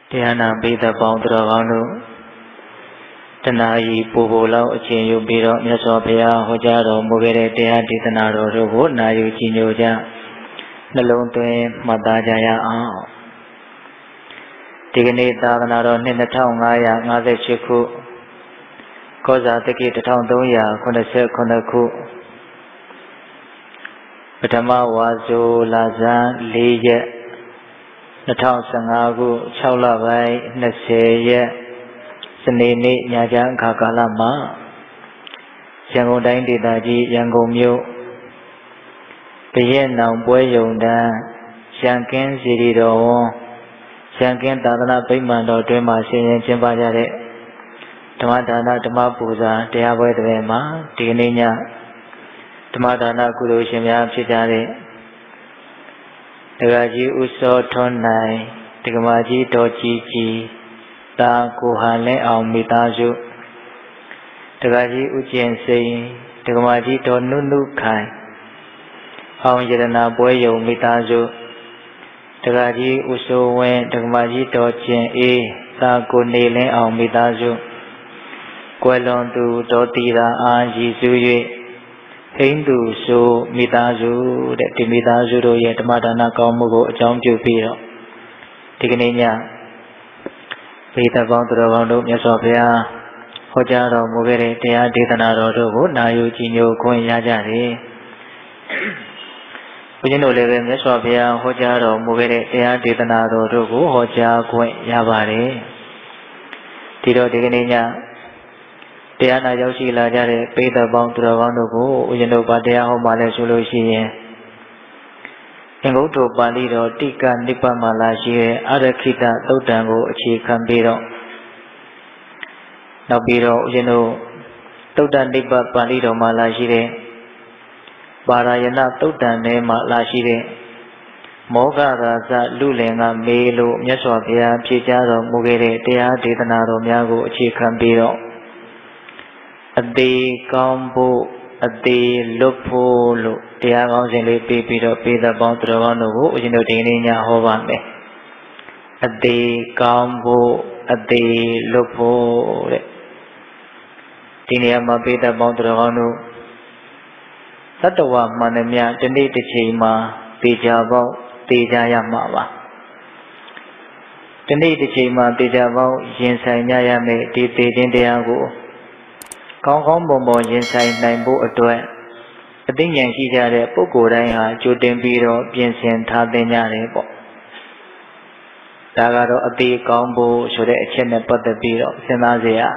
Tiana Bida Bondravano Tanai Pubola, Chin Biro, Yasopia, Hojaro, Mugere, Dea Ditanaro, Nayu Chinoja, Nalonte, Madajaya. Tigani Daganaro, Nina Town, Maya, Mother Chiku, Koza, the Kit Town Doya, Konase Konaku, Patama Wazo, Laza, Leje. The town Sangagu, Chaula Vai, Naseye, Sanini, Yajan Kakalama, Yango Dindi Daji, Yango Mu, Payen now Boy Yonda, Shankin Sirido, Shankin Tadana Payman or Dema Sayan Chimbajare, Tamadana Tamapuza, Teabo Dema, Tigania, Tamadana Kuru Shimya Chitare. Tagaji Uso Tonai, Tagamaji Doji, Ta Kuhane Mitazu, Tagaji Ujian Say, Tagamaji Donunu Kai, Yedana Boyo Mitazu, Tagaji Uso Wen, Tagamaji Dojin Ta Kunele Mitazu, Kuelon to Dotira Anji Zuye. Hindu so Mitazu, that Timitazu, yet Madana Kamugo, Jump to Piro. Tigania Pita Bondravano, Yasopia, Hojaro, Mugere, Tea Ditanaro, Nayu Chino, Coin Yajari. Ujino Levin, Yasopia, Hojaro, Mugere, Tea Ditanaro, Hoja, Coin Yabari. Tiro Tigania. Tiana Yoshi Lajare, pay the bound to the Vandugo, Ujino Badea Homale Sulushi. In go to Balido, Tika Nipa Malashi, other Kita, Totango, Chikan Biro. Now Biro, Totan Nipa Balido Malashi, Barayana Totan Nema Lashire, Moga Raza, Lulenga, Melo, Yaswapia, Picharo, Mugere, Tea, Titanaro, Miago, Chikan Biro. Ade Kambo, Ade Lopolo, Tiagos and Lepi Peter Peter Bondravano, Ujino Dininia Hovane. Ade Kambo, Ade Lopo, Tiniama Peter Bondravano. Satawa Manamia, Tende Chima, Pijabo, Tijaya Mama. Tende Chima, Tijabo, Jinsanya me, Titi Dindiago. Kong Bomo Jinsai Nambo Adway. A thing Yankee Jare, Poco Raya, Jodin Biro, Piensian Tadena Rebo. Tagaro Adi Combo, should a chene put the Biro, Senazia.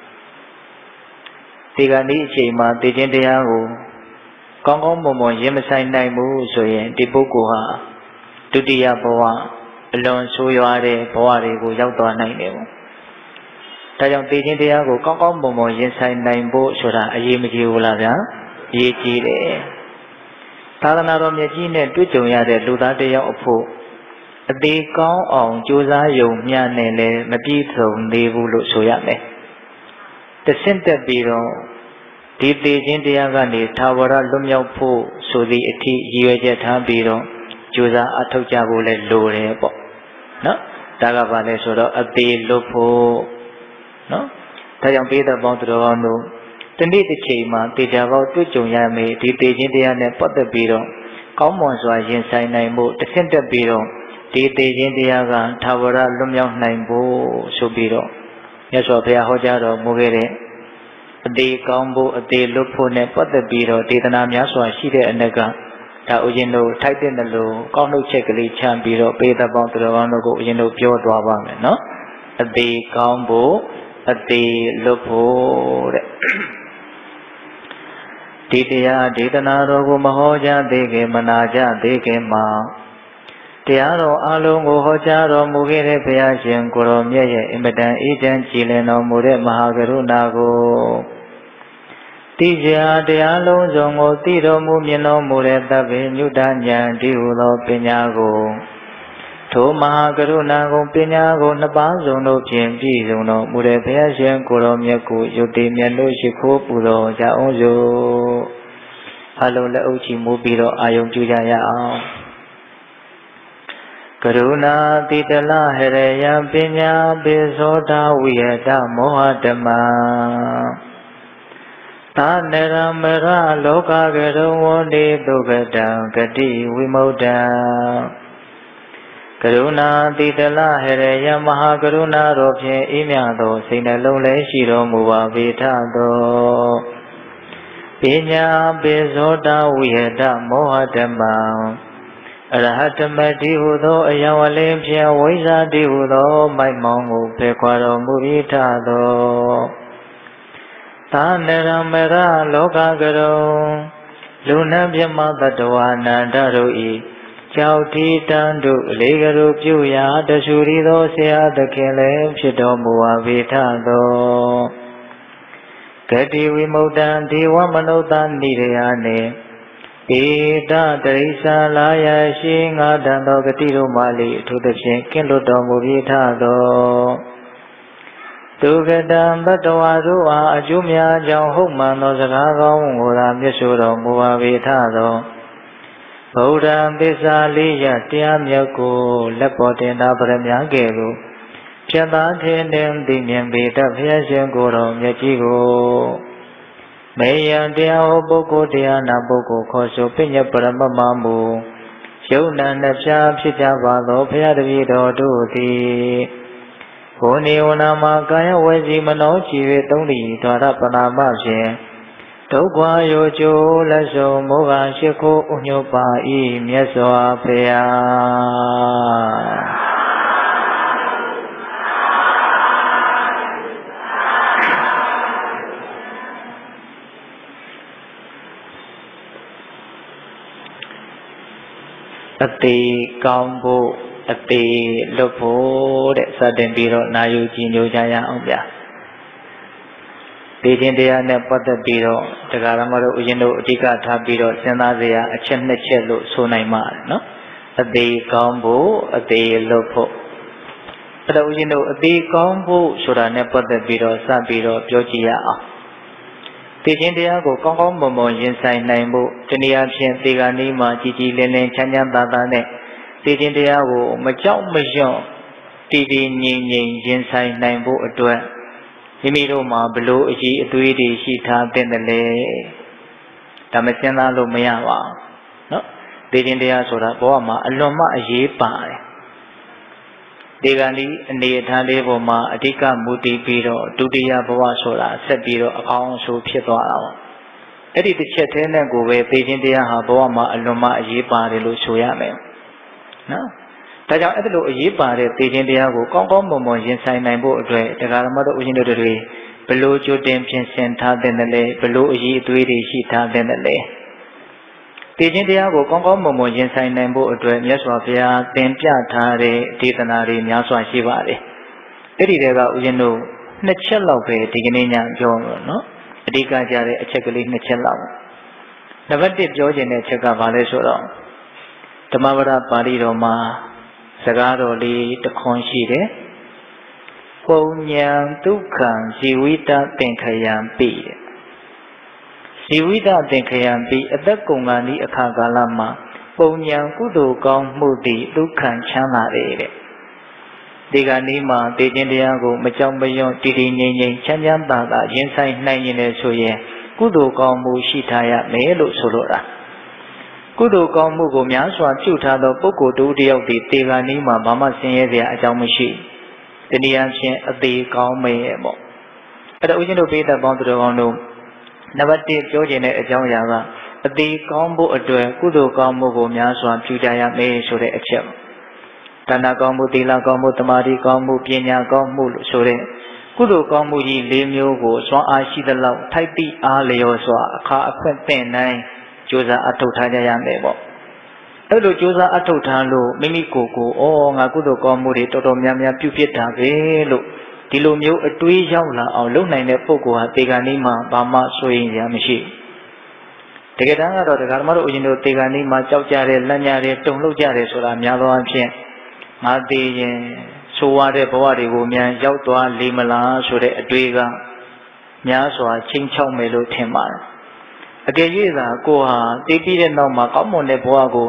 Tigani Chima, Tijandiago. Kong Bomo Jinsai Namu, Soyen, Tibukuha, Tudia Boa, alone Soyare, Poari, who out on name. Tayang Tijandiago, Kong Bomo Jinsai Nambo, Soda, a Yimiki Ulaga, Yiji. Talanaro Yajine, Tujoya, the Ludadea Opo. A day gone on Josa Yomyane, Mabito, Nevulu Soyame. The center bureau, Tijandiagani, Tawara Lumia Po, so the Eti Yajata Biro, Josa Atojabule Lorebo. No? Tagavale Soda, a day lopo. No? Tayang Peter Bondravano. The need the Chima, Tijavo, Tujoyame, Tijandian, put the Biro. Commons was inside Naimo, the center bureau. Tijandiaga, Tawara Lumia Naimbo, Subiro. Yasopia Hojaro, Mugere. A day combo, a day lupone, put the Biro, Titanam Yaswa, Shide and Nega. Ta Ujino, tighten the low, Kono Chekali, Chambiro, Peter Bondravano, Ujino, Pure Dwabam, no? A day combo. Ati Lupo Titia Ditanaro Mahoja Dege Manaja Dege Ma Tiaro Alungo Hojaro Mugire Piajan Kuromye Imedan Ejan Chileno Mure Mahagaru Nago Tija Dialo Zongo Tiro Mumino Mure Tabe Nudanya Diulo Pinyago To Mahagaru Pinyago Nabazo no Piempi no Mure Piajan Kuromyaku Yuti Miano Shiko Pudo Jaozo Halo La Uchi Mubiro Ayom Jujaya ကရုဏာတိတလဟရယံပညာပိဇောဒဝိယတမောဟတမံသာနရမရလောကကရုံဝတိတုကတံဂတိဝိမု ddံ ကရုဏာတိတလဟရယံမဟာကရုဏာတော်ဖြင့်အေးမြသောစိတ်နှလုံးလည်းရှိတော်မူပါပေထသောပညာပိဇောဒဝိယတမောဟတမံအရဟတမတိဟုသောအယံဝလင်းဖြင့်ဝိဇ္ဇာတိဟုသောမိုက်မောင်းကိုဖယ်ခွာတော်မူ၏ထသောသာနရမရလောကကရုံလူနှင့်မြမတတဝအနန္တတို့၏ကြောက်တိတန်တို့အလေးကရုပြုရာတဆူရီသောဆရာသခင်လည်းဖြစ်တော်မူပါပေထသောဂတိဝိမု ddံ ဒေဝမနုဿနိရယနှင့်ဧတတရိစ္ဆာလာယရှိငါတန်သောဂတိတို့မှလေအထူးသဖြင့်ကင်းလွတ်တော်မူပြီးထသောဒုက္ကတံတတဝါတို့အားအကျိုးများကြောင့်ဟုတ်မှန်သောစကားကောင်းကိုသာမြတ်ဆိုတော်မူပါပေထသောဗုဒ္ဓံသစ္စာလေးရတရားမြတ်ကိုလက်ပေါ်တင်သာပရမညာကဲ့သို့ဖြတ်သားခြင်းနှင့်သိမြင်ပေတတ်ဘုရားရှင်ကိုယ်တော်မြတ်ကြီးကိုမေယံတရားဟောပုဂ္ဂိုလ်တရားနာပုဂ္ဂိုလ်ခေါ်ဆိုပညပရမမမူယုံနာနှပြဖြစ်ကြပါသောဘုရားတပည့်တော်တို့သည်ဘုန်းနေဝနာမှာကာယဝေစီမနောချီ၍သုံးလီဓာရပနာမဖြင့်ဒုက္ခရောကျိုးလက်ဆုံးမောဟရှိခိုးဥညွတ်ပါ၏မြတ်စွာဘုရားအသေးကောင်းဖို့အသေးလွတ်ဖို့တဲ့စတင်ပြီးတော့နာယူကြည်ညိုကြရအောင်ဗျာဒီခြင်းတရားနဲ့ပတ်သက်ပြီးတော့တရားဓမ္မတို့ဦးဇင်းတို့အဓိကထားပြီးတော့စဉ်းစားစရာအချက်နှစ်ချက်လို့ဆိုနိုင်ပါတယ်နော်အသေးကောင်းဖို့အသေးလွတ်ဖို့အဲ့တော့ဦးဇင်းတို့အသေးကောင်းဖို့ဆိုတာနဲ့ပတ်သက်ပြီးတော့စပြီးတော့ပြောကြည့်ရအောင်ဒီခြင်းတရားကိုကောင်းကောင်းမွန်မွန်ရင်ဆိုင်နိုင်ဖို့တနည်းအားဖြင့်ဒီကနေ့မှာကြည်ကြည်လင်းလင်းချမ်းချမ်းသာသာနဲ့ဒီခြင်းတရားကိုမကြောက်မရွံ့တည်တည်ငြိမ်ငြိမ်ရင်ဆိုင်နိုင်ဖို့အတွက်မိမိတို့မှာဘလို့အကြီးအသွေးတွေရှိထားတဲ့လေဒါမစဉ်းစားလို့မရပါဘူးเนาะဒီခြင်းတရားဆိုတာဘဝမှာအလွန်မှအရေးပါတယ်ဒီကနေ့အနေအထားလေးပေါ်မှာအဓိကမူတည်ပြီးတော့ဒုတိယဘဝဆိုတာဆက်ပြီးတော့အကောင်းဆုံးဖြစ်သွားတာပေါ့အဲ့ဒီတစ်ချက်သေးနဲ့ကိုပဲသိခြင်းတရားဟာဘဝမှာအလွန်မှအရေးပါတယ်လို့ဆိုရမယ်နော်ဒါကြောင့်အဲ့လိုအရေးပါတဲ့သိခြင်းတရားကိုကောင်းကောင်းမွန်မွန်ရင်ဆိုင်နိုင်ဖို့အတွက်တရားဓမ္မတို့ဦးဇင်းတို့တွေဘလို့ကြိုတင်ပြင်ဆင်ထားတဲ့လဲဘလို့အရေးအသွေးတွေရှိထားတဲ့လဲသိခြင်းတရားကိုကောင်းကောင်းမွန်မွန်ရင်ဆိုင်နိုင်ဖို့အတွက်မြတ်စွာဘုရားသင်ပြထားတဲ့ဒေသနာတွေများစွာရှိပါတယ်အဲ့ဒီတွေကဦးဇင်းတို့နှစ်ချက်လောက်ပဲဒီကနေ့ညပြောလို့နော်အဓိကကြတဲ့အချက်ကလေးနှစ်ချက်လောက်နံပါတ်1ပြောခြင်းတဲ့အချက်ကဘာလဲဆိုတော့ဓမ္မပဒပါဠိတော်မှာစကားတော်လေးတစ်ခွန်းရှိတယ်ပုံညာဒုက္ခံဇီဝိတသင်္ခယံပိဇီဝိတသင်္ခယံပိအသက်ကုန်ကဏီအခါကာလမှာပုံညာကုသိုလ်ကောင်းမှုသည်ဒုက္ခံချမ်းသာတယ်တဲ့ဒီကနေ့မှာသိခြင်းတရားကိုမကြောက်မရွံ့တည်တည်ငြိမ်ငြိမ်ချမ်းချမ်းသာသာရင်ဆိုင်နိုင်ရင်လည်းဆိုရင်ကုသိုလ်ကောင်းမှုရှိထားရမယ်လို့ဆိုလိုတာကုသိုလ်ကောင်းမှုကိုများစွာပြုထားသောပုဂ္ဂိုလ်တူတယောက်ဒီတေဂာနီးမှာဘာမှဆင်းရဲစရာအကြောင်းမရှိတနည်းအားဖြင့်အသေးကောင်းမယ်ပေါ့အဲ့တော့ဦးဇင်းတို့ပိဋကပေါင်းသူတော်ကောင်းတို့နံပါတ်1ပြောခြင်းတဲ့အကြောင်းအရာကအသေးကောင်းဖို့အတွက်ကုသိုလ်ကောင်းမှုကိုများစွာပြုကြရမယ်ဆိုတဲ့အချက်ဒါနကောင်းမှုသီလကောင်းမှုသမာဓိကောင်းမှုပညာကောင်းမှုလို့ဆိုတဲ့ကုသိုလ်ကောင်းမှုကြီး၄မျိုးကိုစွမ်းအားရှိသလောက်ထိုက်သည့်အားလျော်စွာအခါအခွင့်သင့်နိုင်ကြိုးစားအထောက်ထားကြရမယ်ပေါ့အဲ့လိုကြိုးစားအထောက်ထားလို့မိမိကိုယ်ကိုငါကုသိုလ်ကောင်းမှုတွေတော်တော်များများပြုဖြစ်တာပဲလို့ဒီလိုမျိုးအတွေးရောက်လာအောင်လုပ်နိုင်တဲ့ပုဂ္ဂိုလ်ဟာတေဂာနီးမှာဘာမှဆိုရင်ရမရှိတကယ်တမ်းကတော့တရားဓမ္မတို့ဦးဇင်းတို့တေဂာနီးမှာကြောက်ကြတယ်လန့်ကြတယ်တုန်လှုပ်ကြတယ်ဆိုတာများသောအားဖြင့်ငါသိရင်ဆိုရတဲ့ဘဝတွေကိုမြန်ရောက်သွားလေမလားဆိုတဲ့အတွေးကများစွာချင်းချောက်မယ်လို့ထင်ပါတယ်အကယ်၍သာကိုဟာတည်ပြီးတဲ့နောက်မှာကောင်းမွန်တဲ့ဘဝကိုရ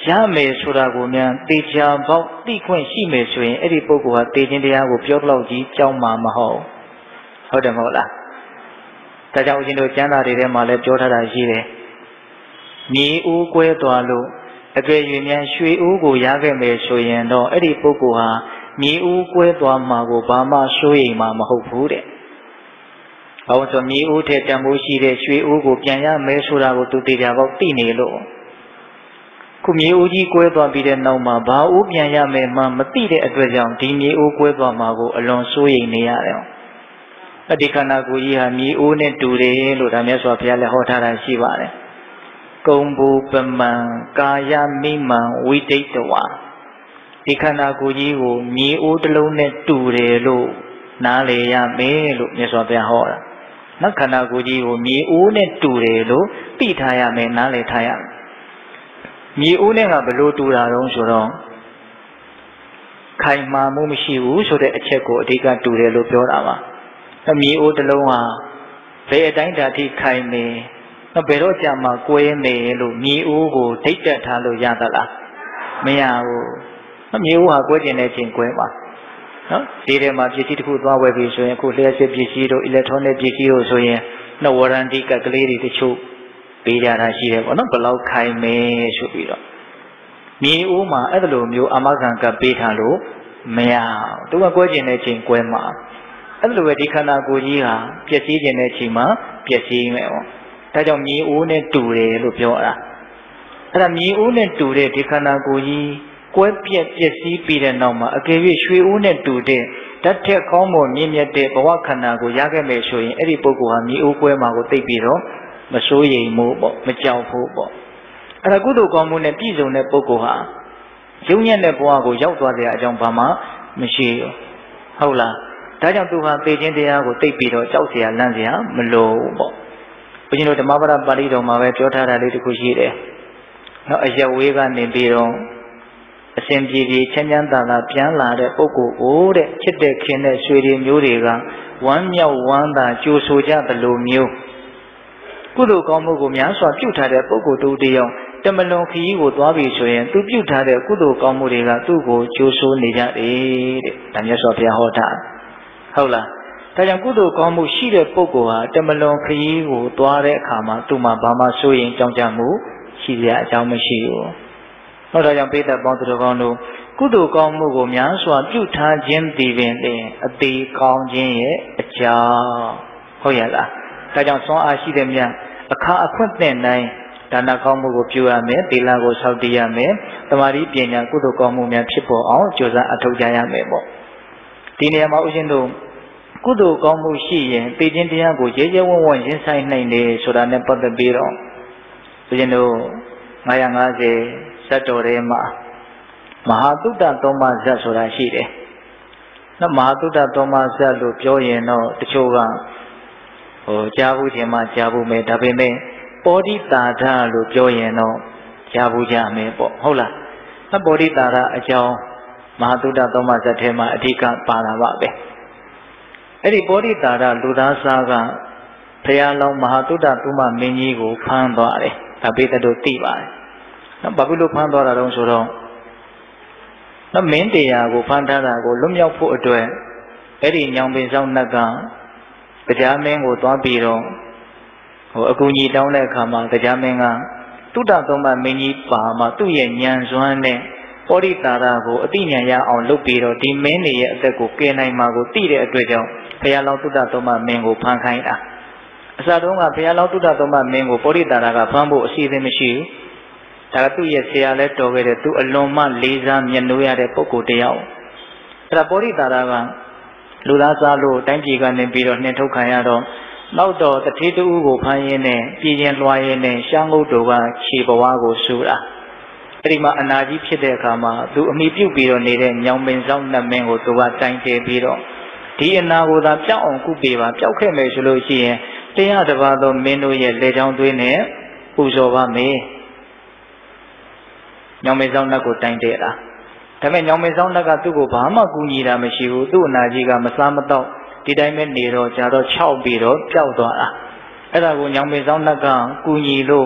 ရမယ်ဆိုတာကိုများတေချာပေါက်သိခွင့်ရှိမယ်ဆိုရင်အဲ့ဒီပုဂ္ဂိုလ်ဟာတေခြင်းတရားကိုပြောတော့ကြီးကြောင်းမှာမဟုတ်ဟုတ်တယ်မဟုတ်လားဒါကြောင့်ဦးဇင်းတို့ကျမ်းစာတွေထဲမှာလည်းပြောထားတာရှိတယ်မြေဦးကွဲသွားလို့အကယ်၍များရွှေဦးကိုရခဲ့မယ်ဆိုရင်တော့အဲ့ဒီပုဂ္ဂိုလ်ဟာမြေဦးကွဲသွားမှာကိုဘာမှစိုးရိမ်မှာမဟုတ်ဘူးတဲ့။ဘာလို့ဆိုမြေဦးထဲတန်ဖိုးရှိတဲ့ရွှေဦးကိုပြန်ရမယ်ဆိုတာကိုသူတေချာပေါက်သိနေလို့ခုမြေဦးကြီးကွဲသွားပြီးတဲ့နောက်မှာဘာဦးပြန်ရမယ်မှမသိတဲ့အတွက်ကြောင့်ဒီမြေဦးကွဲသွားမှာကိုအလွန်စိုးရိမ်နေရတယ်။အဒီခန္ဓာကိုယ်ကြီးဟာမြေဦးနဲ့တူတယ်လို့ဒါမြတ်စွာဘုရားလည်းဟောထားတာရှိပါတယ်။ကုံဘူပမံကာယမိမံဝိတိတဝါဒီခန္ဓာကိုယ်ကြီးကိုမြေအိုးတစ်လုံးနဲ့တူတယ်လို့နားလည်ရမယ်လို့မြတ်စွာဘုရားဟောတာ။နောက်ခန္ဓာကိုယ်ကြီးကိုမြေအိုးနဲ့တူတယ်လို့သိထားရမယ်နားလည်ထားရမယ်။မြေအိုးနဲ့ကဘလို့တူတာတုံးဆိုတော့ခိုင်မာမှုမရှိဘူးဆိုတဲ့အချက်ကိုအဓိကတူတယ်လို့ပြောတာပါ။မြေအိုးတစ်လုံးဟာဘယ်အတိုင်းတာထိခိုင်နေဘယ်တော့ကြာမှကွဲမယ်လို့မြေအိုးကိုဒိတ်တက်ထားလို့ရသလားမရဘူးမြေအိုးဟာကွဲကျင်တဲ့ချိန်ကွဲပါနော်ဒီထဲမှာပစ္စည်းတစ်ခုသွားဝယ်ပြီဆိုရင်အခုလျှက်စစ်ပစ္စည်းတို့အီလက်ထရောနစ်ပစ္စည်းတို့ဆိုရင်ဝရန်တီကကလေးတွေတချို့ပေးကြတာရှိတယ်ပေါ့နော်ဘယ်လောက်ခိုင်မယ်ဆိုပြီးတော့မြေအိုးမှာအဲ့လိုမျိုးအာမခံကပေးထားလို့မရသူကကွဲကျင်တဲ့ချိန်ကွဲမှာအဲ့လိုပဲဒီခန္ဓာကိုယ်ကြီးဟာပျက်စီးကျင်တဲ့ချိန်မှာပျက်စီးမယ်ပေါ့ဒါကြောင့်မြေအိုးနဲ့တူတယ်လို့ပြောတာအဲ့ဒါမြေအိုးနဲ့တူတဲ့ဒီခန္ဓာကိုယ်ကြီးကွဲပြက်ပျက်စီးပြီးတဲ့နောက်မှာအကယ်၍ရွှေအိုးနဲ့တူတဲ့ဓာတ်ထက်ကောင်းမွန်မြင့်မြတ်တဲ့ဘဝခန္ဓာကိုရခဲ့မယ်ဆိုရင်အဲ့ဒီပုဂ္ဂိုလ်ဟာမြေအိုးကွဲမှာကိုသိပြီးတော့မစိုးရိမ်မှုပေါ့မကြောက်ဘူးပေါ့အဲ့ဒါကုသိုလ်ကောင်းမှုနဲ့ပြည့်စုံတဲ့ပုဂ္ဂိုလ်ဟာရုံညံ့တဲ့ဘဝကိုရောက်သွားတဲ့အကြောင်းဘာမှမရှိဘူးဟုတ်လားဒါကြောင့်သူဟာသိခြင်းတရားကိုသိပြီးတော့ကြောက်เสียလန့်เสียမလိုဘူးပေါ့ဘုရားတို့ဓမ္မပဒပါဠိတော်မှာပဲပြောထားတာလေးတစ်ခုရှိတယ်။နောက်အယဝေးကနေပြီးတော့အစဉ်ပြေပြေချမ်းချမ်းသာသာပြန်လာတဲ့ပုဂ္ဂိုလ်ကိုတဲ့ချစ်တဲ့ခင်တဲ့ဆွေတွေမျိုးတွေကဝမ်းမြောက်ဝမ်းသာကြိုဆိုကြသလိုမျိုးကုသိုလ်ကောင်းမှုကိုများစွာပြုထားတဲ့ပုဂ္ဂိုလ်တူတယောက်တမလွန်ခရီးကိုသွားပြီဆိုရင်သူပြုထားတဲ့ကုသိုလ်ကောင်းမှုတွေကသူ့ကိုကြိုဆိုနေကြတယ်တဲ့။ဒါမြတ်စွာဘုရားဟောတာဟုတ်လား။ဒါကြောင့်ကုသိုလ်ကောင်းမှုရှိတဲ့ပုဂ္ဂိုလ်ဟာတမလွန်ခရီးကိုသွားတဲ့အခါမှာသူ့မှာဘာမှစိုးရင်ကြောက်ကြမှုရှိစရာအကြောင်းမရှိဘူး။ဟုတ်ဒါကြောင့်ပိဋကပေါင်းသူတော်ကောင်းတို့ကုသိုလ်ကောင်းမှုကိုများစွာပြုထားခြင်းတည်ပင်အသေးကောင်းခြင်းရဲ့အကြောင်းဟုတ်ရလား။ဒါကြောင့်စွမ်းအားရှိတဲ့မြတ်အခါအခွင့်တဲ့နိုင်ဒါနကောင်းမှုကိုပြုရမယ်သီလကိုစောင့်တည်ရမယ်သမာဓိပညာကုသိုလ်ကောင်းမှုများဖြစ်ပေါ်အောင်ကြိုးစားအထောက်ကြရမယ်ပေါ့။ဒီနေရာမှာဦးဇင်းတို့ကုသိုလ်ကောင်းမှုရှိရင်သိခြင်းတရားကိုရဲရဲဝံ့ဝံ့ရင်ဆိုင်နိုင်တယ်ဆိုတာနဲ့ပတ်သက်ပြီးတော့ဦးဇင်းတို့950ဇတ်တော်ထဲမှာမဟာသုတ္တသောမဇတ်ဆိုတာရှိတယ်။နော်မဟာသုတ္တသောမဇတ်လို့ပြောရင်တော့တချို့ကကြားဘူးခြင်းမှကြားဘူးမယ်ဒါပေမဲ့ပောဓိတာဒလို့ပြောရင်တော့ကြားဘူးကြမယ်ပေါ့ဟုတ်လား။နော်ပောဓိတာဒအကြောင်းမဟာသုတ္တသောမဇတ်ထဲမှာအဓိကပါတာပါပဲ။အဲ့ဒီပောဓိတာဒလူသားစားကဘုရားလောင်းမဟာသုတ္တသုမမင်းကြီးကိုဖမ်းသွားတယ်။ဒါပိတ္တတို့သိပါတယ်။နော်ဘာဖြစ်လို့ဖမ်းသွားတာတုံးဆိုတော့နော်မင်းတရားကိုဖမ်းထားတာကိုလွတ်မြောက်ဖို့အတွက်အဲ့ဒီညောင်ပင်ဆောင်နှက်ကတရားမင်းကိုသွားပြီးတော့အကူကြီးတောင်းတဲ့အခါမှာတရားမင်းကသုတ္တသုမမင်းကြီးပါမှာသူ့ရဲ့ဉာဏ်စွမ်းနဲ့ပောဓိတာဒကိုအသိဉာဏ်ရအောင်လုပ်ပြီးတော့ဒီမင်းတွေရဲ့အသက်ကိုကယ်နိုင်မှာကိုသိတဲ့အတွက်ကြောင့်ဘုရားလောင်းသုတ္တသုမမင်းကိုဖမ်းခိုင်းတာအစတုန်းကဘုရားလောင်းသုတ္တသုမမင်းကိုပောဓိတာဒကဖမ်းဖို့အစီအစဉ်မရှိဘူးဒါကသူ့ရဲ့ဆရာလည်းတော်ခဲ့တယ်သူအလွန်မှလေးစားမြတ်နိုးရတဲ့ပုဂ္ဂိုလ်တယောက်အဲ့ဒါပောဓိတာဒကလူသားစားလို့တိုင်းပြည်ကနေပြီးတော့နှင်ထုတ်ခံရတော့နောက်တော့တထေးတူကိုဖမ်းရင်းနဲ့ပြည်ရင်လွှာရင်းနဲ့ရှမ်းငုတ်တို့ကခြေဘဝကိုဆူတာအဲ့ဒီမှာအနာကြီးဖြစ်တဲ့အခါမှာသူအမိပြုတ်ပြီးတော့နေတဲ့ညောင်ပင်ဆောင်နှမင်းကိုသူကတိုင်တယ်ပြီးတော့ဒီအနာကိုသာပျောက်အောင်ကုပေးပါပျောက်ခဲ့မယ်ဆိုလို့ရှိရင်တရားတစ်ပါးသောမင်းတို့ရဲ့လေချောင်းသွေးနဲ့ပူဇော်ပါမယ်ညောင်ပင်ဆောင်နှက်ကိုတိုင်တယ်လားဒါပေမဲ့ညောင်ပင်ဆောင်နှက်ကသူ့ကိုဘာမှကူညီတာမရှိဘူးသူ့အနာကြီးကမစားမတော့ဒီတိုင်းပဲနေတော့ကြာတော့6ပြီးတော့ပျောက်သွားတာအဲ့ဒါကိုညောင်ပင်ဆောင်နှက်ကကူညီလို့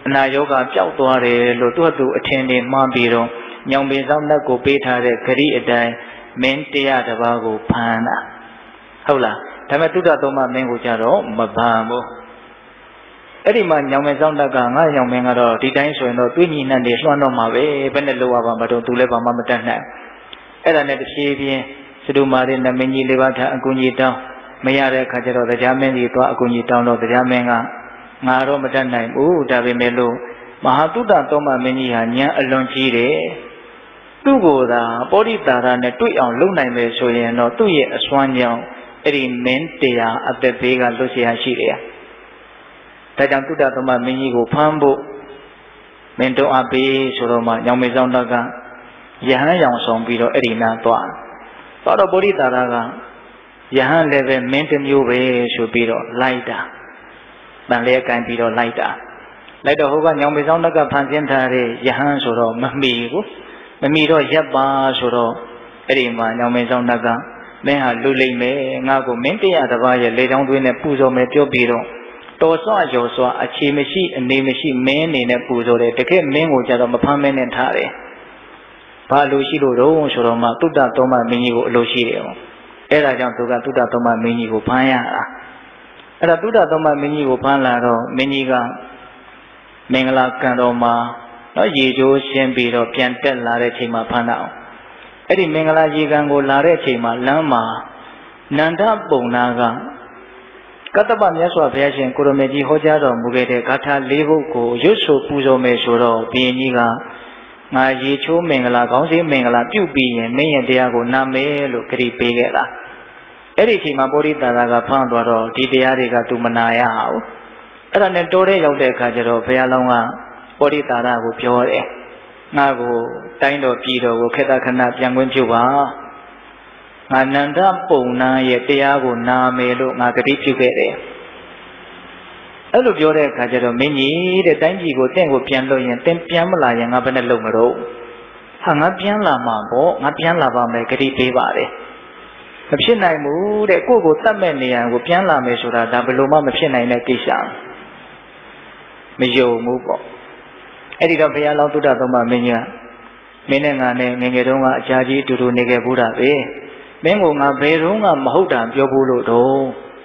အနာယောဂပျောက်သွားတယ်လို့သူအထင်နေမှားပြီးတော့ညောင်ပင်ဆောင်လက်ကိုပေးထားတဲ့ဂရိအတိုင်းမင်းတရားတစ်ပါးကိုဖမ်းတာဟုတ်လားဒါပေမဲ့သုဒ္ဓသုံးပါးမင်းကိုကြတော့မဖမ်းဘူးအဲ့ဒီမှာညောင်ပင်ဆောင်လက်ကငါညောင်ပင်ကတော့ဒီတိုင်းဆိုရင်တော့တွေးညီနဲ့နေလွှမ်းတော့မှာပဲဘယ်နဲ့လို့ရပါမလို့သူလည်းဘာမှမတတ်နိုင်အဲ့ဒါနဲ့တဖြည်းဖြည်းစတုမာရီနမင်းကြီးလေးပါးထအကူကြီးတောင်းမရတဲ့အခါကျတော့တရားမင်းကြီးသွားအကူကြီးတောင်းတော့တရားမင်းကငါတော့မတတ်နိုင်ဘူးဒါပေမဲ့လို့မဟာသုဒ္ဓသုံးပါးမင်းကြီးဟာဉာဏ်အလွန်ကြီးတယ်သူ့ကိုယ်သာပောဓိတာရနဲ့တွေ့အောင်လုပ်နိုင်မယ်ဆိုရင်တော့သူ့ရဲ့အစွမ်းကြောင့်အဲ့ဒီမင်းတရားအသက်ဘေးကလွတ်เสียရှိတယ်ဒါကြောင့်သုဒ္ဓသုံးပါးမင်းကြီးကိုဖမ်းဖို့မင်းတို့အပေးဆိုတော့မှညောင်မေဆောင်တက်ကယဟန်ရောင်ဆောင်ပြီးတော့အဲ့ဒီနာသွားတော့ပောဓိတာရကယဟန်လည်းပဲမင်းတစ်မျိုးပဲဆိုပြီးတော့လိုက်တာတန်လျက်ကန်ပြီးတော့လိုက်တော့ဟိုကညောင်မေဆောင်တက်ကဖန်ဆင်းထားတဲ့ယဟန်ဆိုတော့မမီဘူးမမီတော့ရပ်ပါဆိုတော့အဲ့ဒီမှာညောင်မေဆောင်တက်ကမင်းဟာလူလိမ့်မယ်ငါကိုမင်းတရားတစ်ပါးရဲ့လေချောင်းသွင်းနဲ့ပူဇော်မယ်ပြောပြီးတော့တော်စွာရော်စွာအခြေမရှိအနေမရှိမင်းအနေနဲ့ပူဇော်တယ်တကယ်မင်းကိုကြတော့မဖမ်းမင်းနဲ့ထားတယ်ဘာလို့ရှိလို့တော့ဆိုတော့မှသုဒ္ဓသုံးပါးမင်းကြီးကိုအလိုရှိတယ်အဲ့ဒါကြောင့်သူကသုဒ္ဓသုံးပါးမင်းကြီးကိုဖမ်းရတာအဲ့ဒါသုဒ္ဓသုံးပါးမင်းကြီးကိုဖမ်းလာတော့မင်းကြီးကမင်္ဂလာကံတော်မှာနော်ရေချိုးရှင်းပြီးတော့ပြန်တက်လာတဲ့ချိန်မှာဖမ်းတာအောင်အဲ့ဒီမင်္ဂလာရေကံကိုလာတဲ့ချိန်မှာလမ်းမှာနန္ဒပုံနာကကတ္တပမြတ်စွာဘုရားရှင်ကိုရမေကြီးဟောကြားတော်မူခဲ့တဲ့ဂါထာ၄ပုဒ်ကိုရွတ်ဆိုပူဇော်မယ်ဆိုတော့ဘုရင်ကြီးကငါရေချိုးမင်္ဂလာခေါင်းစည်းမင်္ဂလာပြုပြီးရင်မင်းရဲ့တရားကိုနာမယ်လို့ကြိပေးခဲ့တာအဲ့ဒီအချိန်မှာပောဓိတာရကဖမ်းသွားတော့ဒီတရားတွေကသူမနာရဘူးအဲ့ဒါနဲ့တိုးတဲ့ရောက်တဲ့အခါကျတော့ဘုရားလောင်းကပောဓိတာရကိုပြောတယ်ငါကိုတိုင်းတော်ပြည်တော်ကိုခေတ္တခဏပြန်ခွင့်ပြုပါငါနန္ဒပုံနာရဲ့တရားကိုနာမယ်လို့ငါကြိပြုခဲ့တယ်အဲ့လိုပြောတဲ့အခါကျတော့မင်းကြီးတဲ့တိုင်းပြည်ကိုတင့်ကိုပြန်လို့ရင်တင့်ပြန်မလာရင်ငါဘယ်နဲ့လုပ်မလို့ဟာငါပြန်လာမှာပေါ့ငါပြန်လာပါမယ်ကြိပေးပါတယ်မဖြစ်နိုင်ဘူးတဲ့ကိုယ့်ကိုတတ်မဲ့နေရန်ကိုပြန်လာမယ်ဆိုတာဒါဘယ်လိုမှမဖြစ်နိုင်တဲ့ကိစ္စမယုံဘူးပေါ့အဲ့ဒီတော့ဘုရားလောင်းသုဒ္ဓသုံးပါးမင်းကြီးကမင်းနဲ့ငါနဲ့ငယ်ငယ်တုန်းကအကြာကြီးအတူတူနေခဲ့ဘူးတာပဲမင်းကငါဘယ်တော့မှမဟုတ်တာပြောဖို့လို့တော့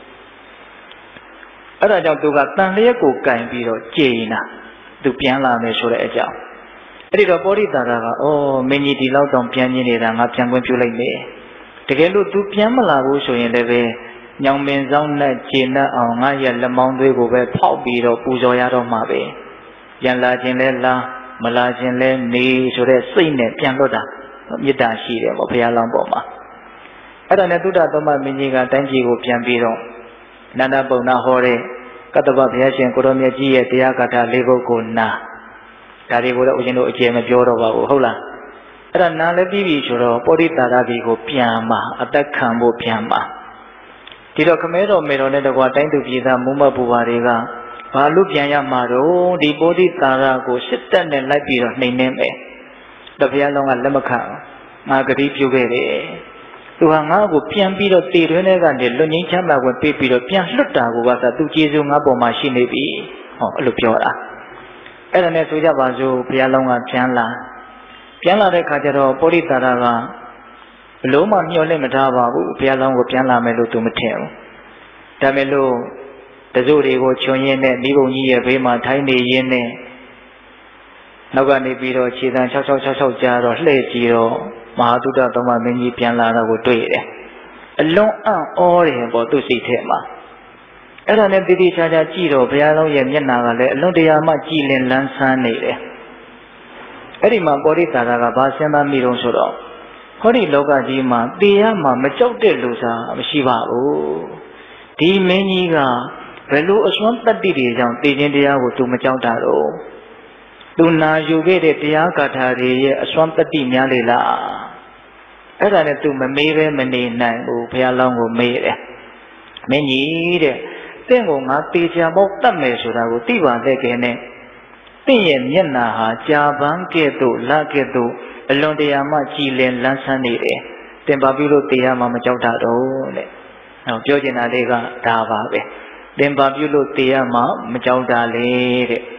အဲ့ဒါကြောင့်သူကတန်လျက်ကိုကင်ပြီးတော့ကြည်နာသူပြန်လာမယ်ဆိုတဲ့အကြောင်းအဲ့ဒီတော့ပောဓိတာရကမင်းကြီးဒီလောက်တောင်ပြန်နေနေတာငါပြန်ခွင့်ပြုလိုက်မယ်တကယ်လို့သူပြန်မလာဘူးဆိုရင်လည်းပဲညောင်ပင်ဆောင်နဲ့ခြေနဲ့အောင်ငါရဲ့လက်မောင်းသွေးကိုပဲဖောက်ပြီးတော့ပူဇော်ရတော့မှာပဲပြန်လာခြင်းလဲလာမလာခြင်းလဲနေဆိုတဲ့စိတ်နဲ့ပြန်လွတ်တာမေတ္တာရှိတယ်ပေါ့ဘုရားလောင်းပေါ်မှာအဲ့ဒါနဲ့သုဒ္ဓသုံးပါးမင်းကြီးကတိုင်းပြည်ကိုပြန်ပြီးတော့နန္ဒပုံနာဟောတဲ့ကတ္တဗဘုရားရှင်ကိုရောမြတ်ကြီးရဲ့တရားဂါထာ၄ပုဒ်ကိုနာဒါတွေကိုတော့ဦးဇင်းတို့အကျေမပြောတော့ပါဘူးဟုတ်လားအဲ့ဒါနာလည်းပြီးပြီဆိုတော့ပောဓိတာရကြီးကိုပြန်มาအသက်ခံဖို့ပြန်มาဒီတော့ခမဲတော်မေတော်နဲ့တကွာတိုင်းသူပြည်သားမုံမပူပါတွေကဘာလို့ပြန်ရမှာတော့ဒီပောဓိတာရကိုစစ်တပ်နဲ့လိုက်ပြီးတော့နှိမ်နှင်းမယ်တပည့်လုံးကလက်မခံငါဂတိပြုခဲ့တယ်သူဟာငါ့ကိုပြန်ပြီးတော့တည်တွင်းထဲကနေလွတ်ငင်းချမ်းသာဝင်ပေးပြီးတော့ပြန်လွတ်တာကိုကသာသူကျေးဇူးငါ့ပေါ်မှာရှိနေပြီဟောအဲ့လိုပြောတာအဲ့ဒါနဲ့ဆိုကြပါစို့ဘုရားလုံးကပြန်လာတဲ့ခါကျတော့ပောဓိတာရကဘလို့မှမျှော်လင့်မထားပါဘူးဘုရားလုံးကိုပြန်လာမယ်လို့သူမထင်ဘူးဒါမဲ့လို့တစုတွေကိုခြုံရင်းနဲ့မိဘုံကြီးရဲ့ဘေးမှာထိုင်းနေရင်းနဲ့နောက်ကနေပြီးတော့ခြေတံ6666ကြားတော့လှည့်ကြည့်တော့မဟာသုဒ္ဓသုံးပါးမင်းကြီးပြန်လာတော့ကိုတွေ့တယ်အလွန်အံ့ဩတယ်ပေါ့သူစိတ်ထဲမှာအဲ့ဒါနဲ့တည်တည်ချာချာကြည့်တော့ဘုရားလုံးရဲ့မျက်နှာကလည်းအလွန်တရာမှကြည်လင်လန်းဆန်းနေတယ်အဲ့ဒီမှာပောဓိတာရကဘာစဉ်းစားမိတော့ဆိုတော့ဟောဒီလောကကြီးမှာတေရမှာမကြောက်တဲ့လူစားမရှိပါဘူးဒီမင်းကြီးကဘယ်လိုအစွမ်းတတ္တိတွေကြောင့်တည်ခြင်းတရားကိုသူမကြောက်တာတော့သူနာယူခဲ့တဲ့တရားဂါထာတွေရဲ့အစွမ်းတတ္တိများလေလားအဲ့ဒါနဲ့သူမမေးပဲမနေနိုင်ဘူးဘုရားလောင်းကိုမေးတယ်မင်းကြီးတဲ့တင့်ကိုငါတေချာပေါက်တတ်မယ်ဆိုတာကိုသိပါတဲ့ကဲနဲ့တင့်ရဲ့မျက်နှာဟာကြာပန်းကဲ့သို့လကဲ့သို့အလွန်တရာမှကြည်လင်လန်းဆန်းနေတယ်တင်ပါပြုလို့တရားမှမကြောက်တာတော့တဲ့ပြောချင်တာလေးကဒါပါပဲတင်ပါပြုလို့တရားမှမကြောက်တာလေတဲ့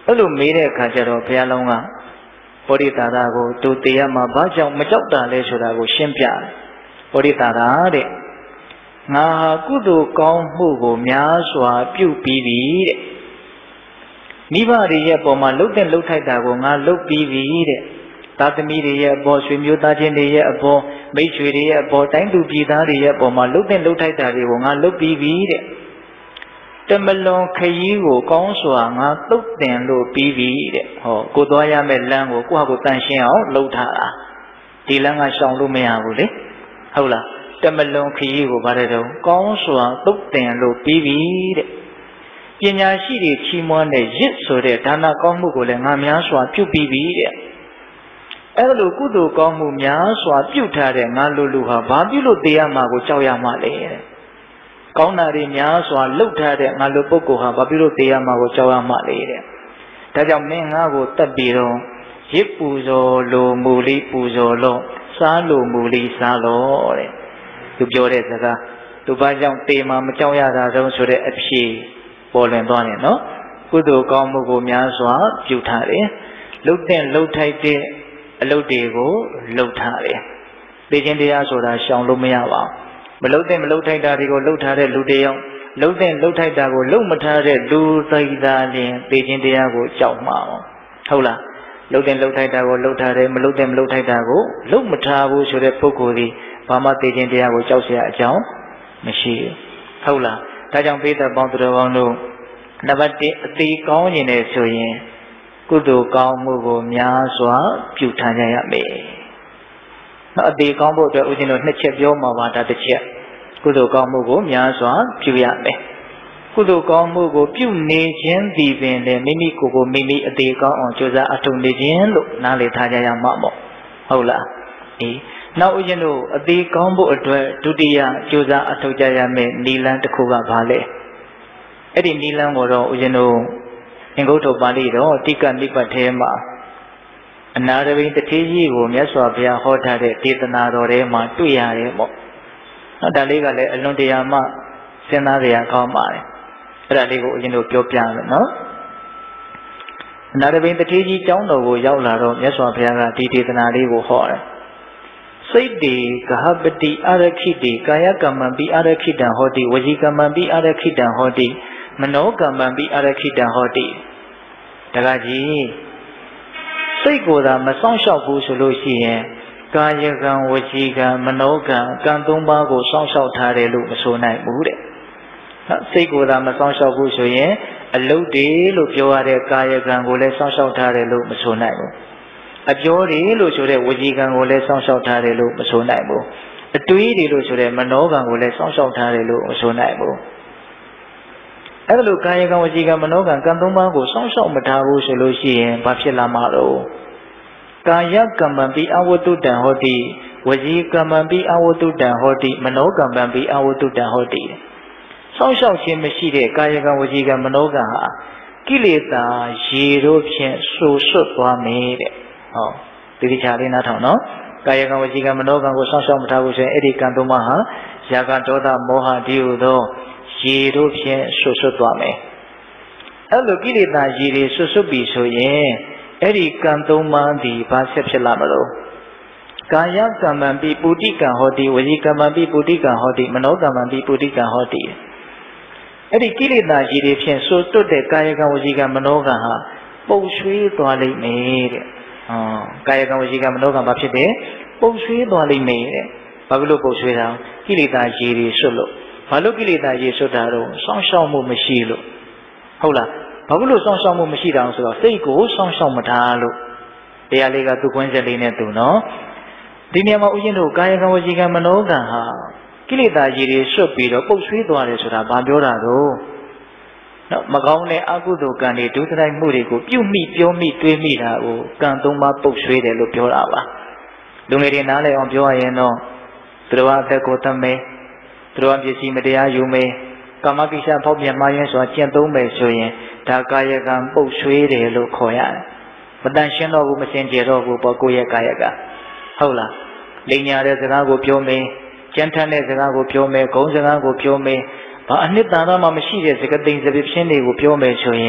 အဲ့လိုမေးတဲ့အခါကျတော့ဘုရားလုံးကဗောဓိတာတာကိုသူတရားမှာဘာကြောင့်မကြောက်တာလဲဆိုတာကိုရှင်းပြတယ်ဗောဓိတာတာတဲ့ငါဟာကုသိုလ်ကောင်းမှုကိုများစွာပြုပြီးပြီတဲ့မိဘတွေရဲ့ပုံမှာလှုပ်တဲ့လှုပ်ထိုက်တာကိုငါလှုပ်ပြီးပြီတဲ့သားသမီးတွေရဲ့အပေါ်ဆွေမျိုးသားချင်းတွေရဲ့အပေါ်မိတ်ဆွေတွေရဲ့အပေါ်တိုင်းသူပြည်သားတွေရဲ့အပေါ်မှာလှုပ်တဲ့လှုပ်ထိုက်တာတွေကိုငါလှုပ်ပြီးပြီတဲ့တမလွန်ခရီးကိုကောင်းစွာငါသုတ်တင်လို့ပြီးပြီတဲ့ဟောကိုသွားရမယ့်လမ်းကိုကိုယ့်ဟာကိုတန်ရှင်းအောင်လှုပ်ထားတာဒီလမ်းကရှောင်လို့မရဘူးလေဟုတ်လားတမလွန်ခရီးကိုဗါတဲ့တော့ကောင်းစွာသုတ်တင်လို့ပြီးပြီတဲ့ပညာရှိတွေချီးမွမ်းတဲ့ရစ်ဆိုတဲ့ဒါနကောင်းမှုကိုလည်းငါများစွာပြုပြီးပြီတဲ့အဲ့လိုကုသိုလ်ကောင်းမှုများစွာပြုထားတဲ့ငါလူဟာဘာပြုလို့တရားမှာကိုကြောက်ရမှာလဲတဲ့ကောင်းတာတွေများစွာလှုပ်ထားတဲ့ငါလူပုဂ္ဂိုလ်ဟာဘာပြုလို့တရားမှာကိုကြောက်ရမှာလဲတဲ့ဒါကြောင့်မင်းငါကိုတတ်ပြီးတော့ရစ်ပူဇော်လိုမူလေးပူဇော်လို့စားလိုမူလေးစားလို့တဲ့သူပြောတဲ့စကားသူဘာကြောင့်တေမှာမကြောက်ရတာတုံးဆိုတဲ့အဖြေပေါ်လွင်သွားတယ်နော်ကုသိုလ်ကောင်းမှုကိုများစွာပြုထားတယ်လှုပ်တဲ့လှုပ်ထိုက်တဲ့အလုပ်တွေကိုလှုပ်ထားတယ်သိခြင်းတရားဆိုတာရှောင်လို့မရပါဘူးမလှုပ်တဲ့မလှုပ်ထိုက်တာတွေကိုလှုပ်ထားတဲ့လူတယောက်လှုပ်တဲ့လှုပ်ထိုက်တာကိုလှုပ်မထားတဲ့လူသိသားလျင်သိခြင်းတရားကိုကြောက်မှာဟုတ်လားလှုပ်တဲ့လှုပ်ထိုက်တာကိုလှုပ်ထားတယ်မလှုပ်တဲ့မလှုပ်ထိုက်တာကိုလှုပ်မထားဘူးဆိုတဲ့ပုဂ္ဂိုလ်ဒီဘာမှသိခြင်းတရားကိုကြောက်เสียအကြောင်းမရှိဘူးဟုတ်လားဒါကြောင့်ပိဿပေါင်းသူတော်ကောင်းတို့နံပါတ်1အသေးကောင်းခြင်းနဲ့ဆိုရင်ကုသိုလ်ကောင်းမှုကိုများစွာပြုထားကြရမယ်။နောက်အသေးကောင်းဖို့အတွက်ဦးဇင်းတို့နှစ်ချက်ပြောမှာပါဒါတစ်ချက်ကုသိုလ်ကောင်းမှုကိုများစွာပြုရမယ်။ကုသိုလ်ကောင်းမှုကိုပြုနေခြင်းဒီပင်လည်းမိမိကိုယ်ကိုမိမိအသေးကောင်းအောင်ကြိုးစားအထောက်နေခြင်းလို့နားလည်ထားကြရမှာပေါ့။ဟုတ်လား။အေးနောက်ဦးဇင်းတို့အသေးကောင်းဖို့အတွက်ဒုတိယကြိုးစားအထောက်ကြရမယ်နိလန်းတစ်ခုကဘာလဲ။အဲ့ဒီနိလန်းကိုတော့ဦးဇင်းတို့အင်္ဂုတ္တပါဠိတော်တိကနိပတ်ထဲမှာအနာရဝိတ္တိကြီးကိုမြတ်စွာဘုရားဟောထားတဲ့ဒေသနာတော်ထဲမှာတွေ့ရတယ်ပေါ့။နောက်ဒါလေးကလည်းအလွန်တရာမှစဉ်းစားကြရကောင်းပါတယ်။အဲ့ဒါလေးကိုအရင်တို့ပြောပြမယ်နော်။အနာရဝိတ္တိကြီးကျောင်းတော်ကိုရောက်လာတော့မြတ်စွာဘုရားကဒီဒေသနာလေးကိုဟောတယ်။စိတ်တေကဟပတိအာရခိတေကာယကမ္မံပိအာရခိတံဟောတိဝစီကမ္မံပိအာရခိတံဟောတိမနောကမ္မံပိအာရခိတံဟောတိတခါကြီးစိတ်ကိုယ်သာမဆောင်ရှောက်ဘူးဆိုလို့ရှိရင်ကာယကံဝစီကံမနောကံကံ၃ပါးကိုဆောင်ရှောက်ထားတယ်လို့မဆိုနိုင်ဘူးတဲ့နော်စိတ်ကိုယ်သာမဆောင်ရှောက်ဘူးဆိုရင်အလုတ်တွေလို့ပြောရတဲ့ကာယကံကိုလည်းဆောင်ရှောက်ထားတယ်လို့မဆိုနိုင်ဘူးအပြောတွေလို့ဆိုတဲ့ဝစီကံကိုလည်းဆောင်ရှောက်ထားတယ်လို့မဆိုနိုင်ဘူးအတွေးတွေလို့ဆိုတဲ့မနောကံကိုလည်းဆောင်ရှောက်ထားတယ်လို့မဆိုနိုင်ဘူးအဲ့လိုကာယကံဝစီကံမနောကံကံ၃ပါးကိုစောင့်ရှောက်မထားဘူးဆိုလို့ရှိရင်ဘာဖြစ်လာမှာတော့ကာယကမ္မံပိအဝတ္တုတံဟောတိဝစီကမ္မံပိအဝတ္တုတံဟောတိမနောကမ္မံပိအဝတ္တုတံဟောတိစောင့်ရှောက်ခြင်းမရှိတဲ့ကာယကံဝစီကံမနောကံဟာကိလေသာရေတို့ဖြင့်ဆူဆွတ်သွားမယ်တဲ့ဟောဒီဒီချာလေးနားထောင်နော်ကာယကံဝစီကံမနောကံကိုစောင့်ရှောက်မထားဘူးဆိုရင်အဲ့ဒီကံ၃ပါးဟာယာကဒေါသမောဟဒီဟုသောရေတို့ဖြင့်ဆွတ်ဆွတ်သွားမယ်အဲ့လိုကိလေသာရေတွေဆွတ်ဆွတ်ပြီဆိုရင်အဲ့ဒီကံ၃ပါးဒီဘာဆက်ဖြစ်လာမလို့ကာယကမ္မံပိပုတိကံဟောတိဝစီကမ္မံပိပုတိကံဟောတိမနောကမ္မံပိပုတိကံဟောတိအဲ့ဒီကိလေသာရေတွေဖြင့်ဆွတ်တွတ်တဲ့ကာယကံဝစီကံမနောကံဟာပုတ်ဆွေးသွားလိမ့်မယ်တဲ့ကာယကံဝစီကံမနောကံဘာဖြစ်တယ်ပုတ်ဆွေးသွားလိမ့်မယ်တဲ့ဘာဖြစ်လို့ပုတ်ဆွေးတာကိလေသာရေတွေဆွတ်လို့ဘာလို့ကိလေသာရေဆွတ်တာတော့စောင့်ရှောက်မှုမရှိလို့ဟုတ်လားဘာလို့စောင့်ရှောက်မှုမရှိတာဆိုတော့စိတ်ကိုစောင့်ရှောက်မထားလို့တရားလေးကသူခွင့်ချက်လေးနဲ့သူနော်ဒီနေရာမှာဥရှင်တို့ကာယကံဝစီကံမနောကံဟာကိလေသာရေတွေဆွတ်ပြီးတော့ပုတ်ဆွေးသွားတယ်ဆိုတာဘာပြောတာတော့နော်မကောင်းတဲ့အကုသိုလ်ကံတွေဒုစရိုက်မှုတွေကိုပြုမိပြောမိတွေးမိတာကိုကံ၃ပါးပုတ်ဆွေးတယ်လို့ပြောတာပါလူငယ်တွေနားလည်အောင်ပြောရရင်တော့သူတော်အသက်ကိုတတ်မယ်သူတော်ပစ္စည်းမတရားယူမယ်ကာမကိစ္စဖောက်ပြန်မှားယွင်းစွာကျင့်သုံးမယ်ဆိုရင်ဒါကာယကံပုတ်ဆွေးတယ်လို့ခေါ်ရတယ်မတန်ရှင်းတော့ဘူးမစင်ကြယ်တော့ဘူးပေါ့ကိုယ့်ရဲ့ကာယကံဟုတ်လားလိညာတဲ့စကားကိုပြောမယ်ကြမ်းထမ်းတဲ့စကားကိုပြောမယ်ဂုဏ်စကားကိုပြောမယ်ဘာအနှစ်သာရမှမရှိတဲ့စကားသိမ်စပစ်ချင်းတွေကိုပြောမယ်ဆိုရင်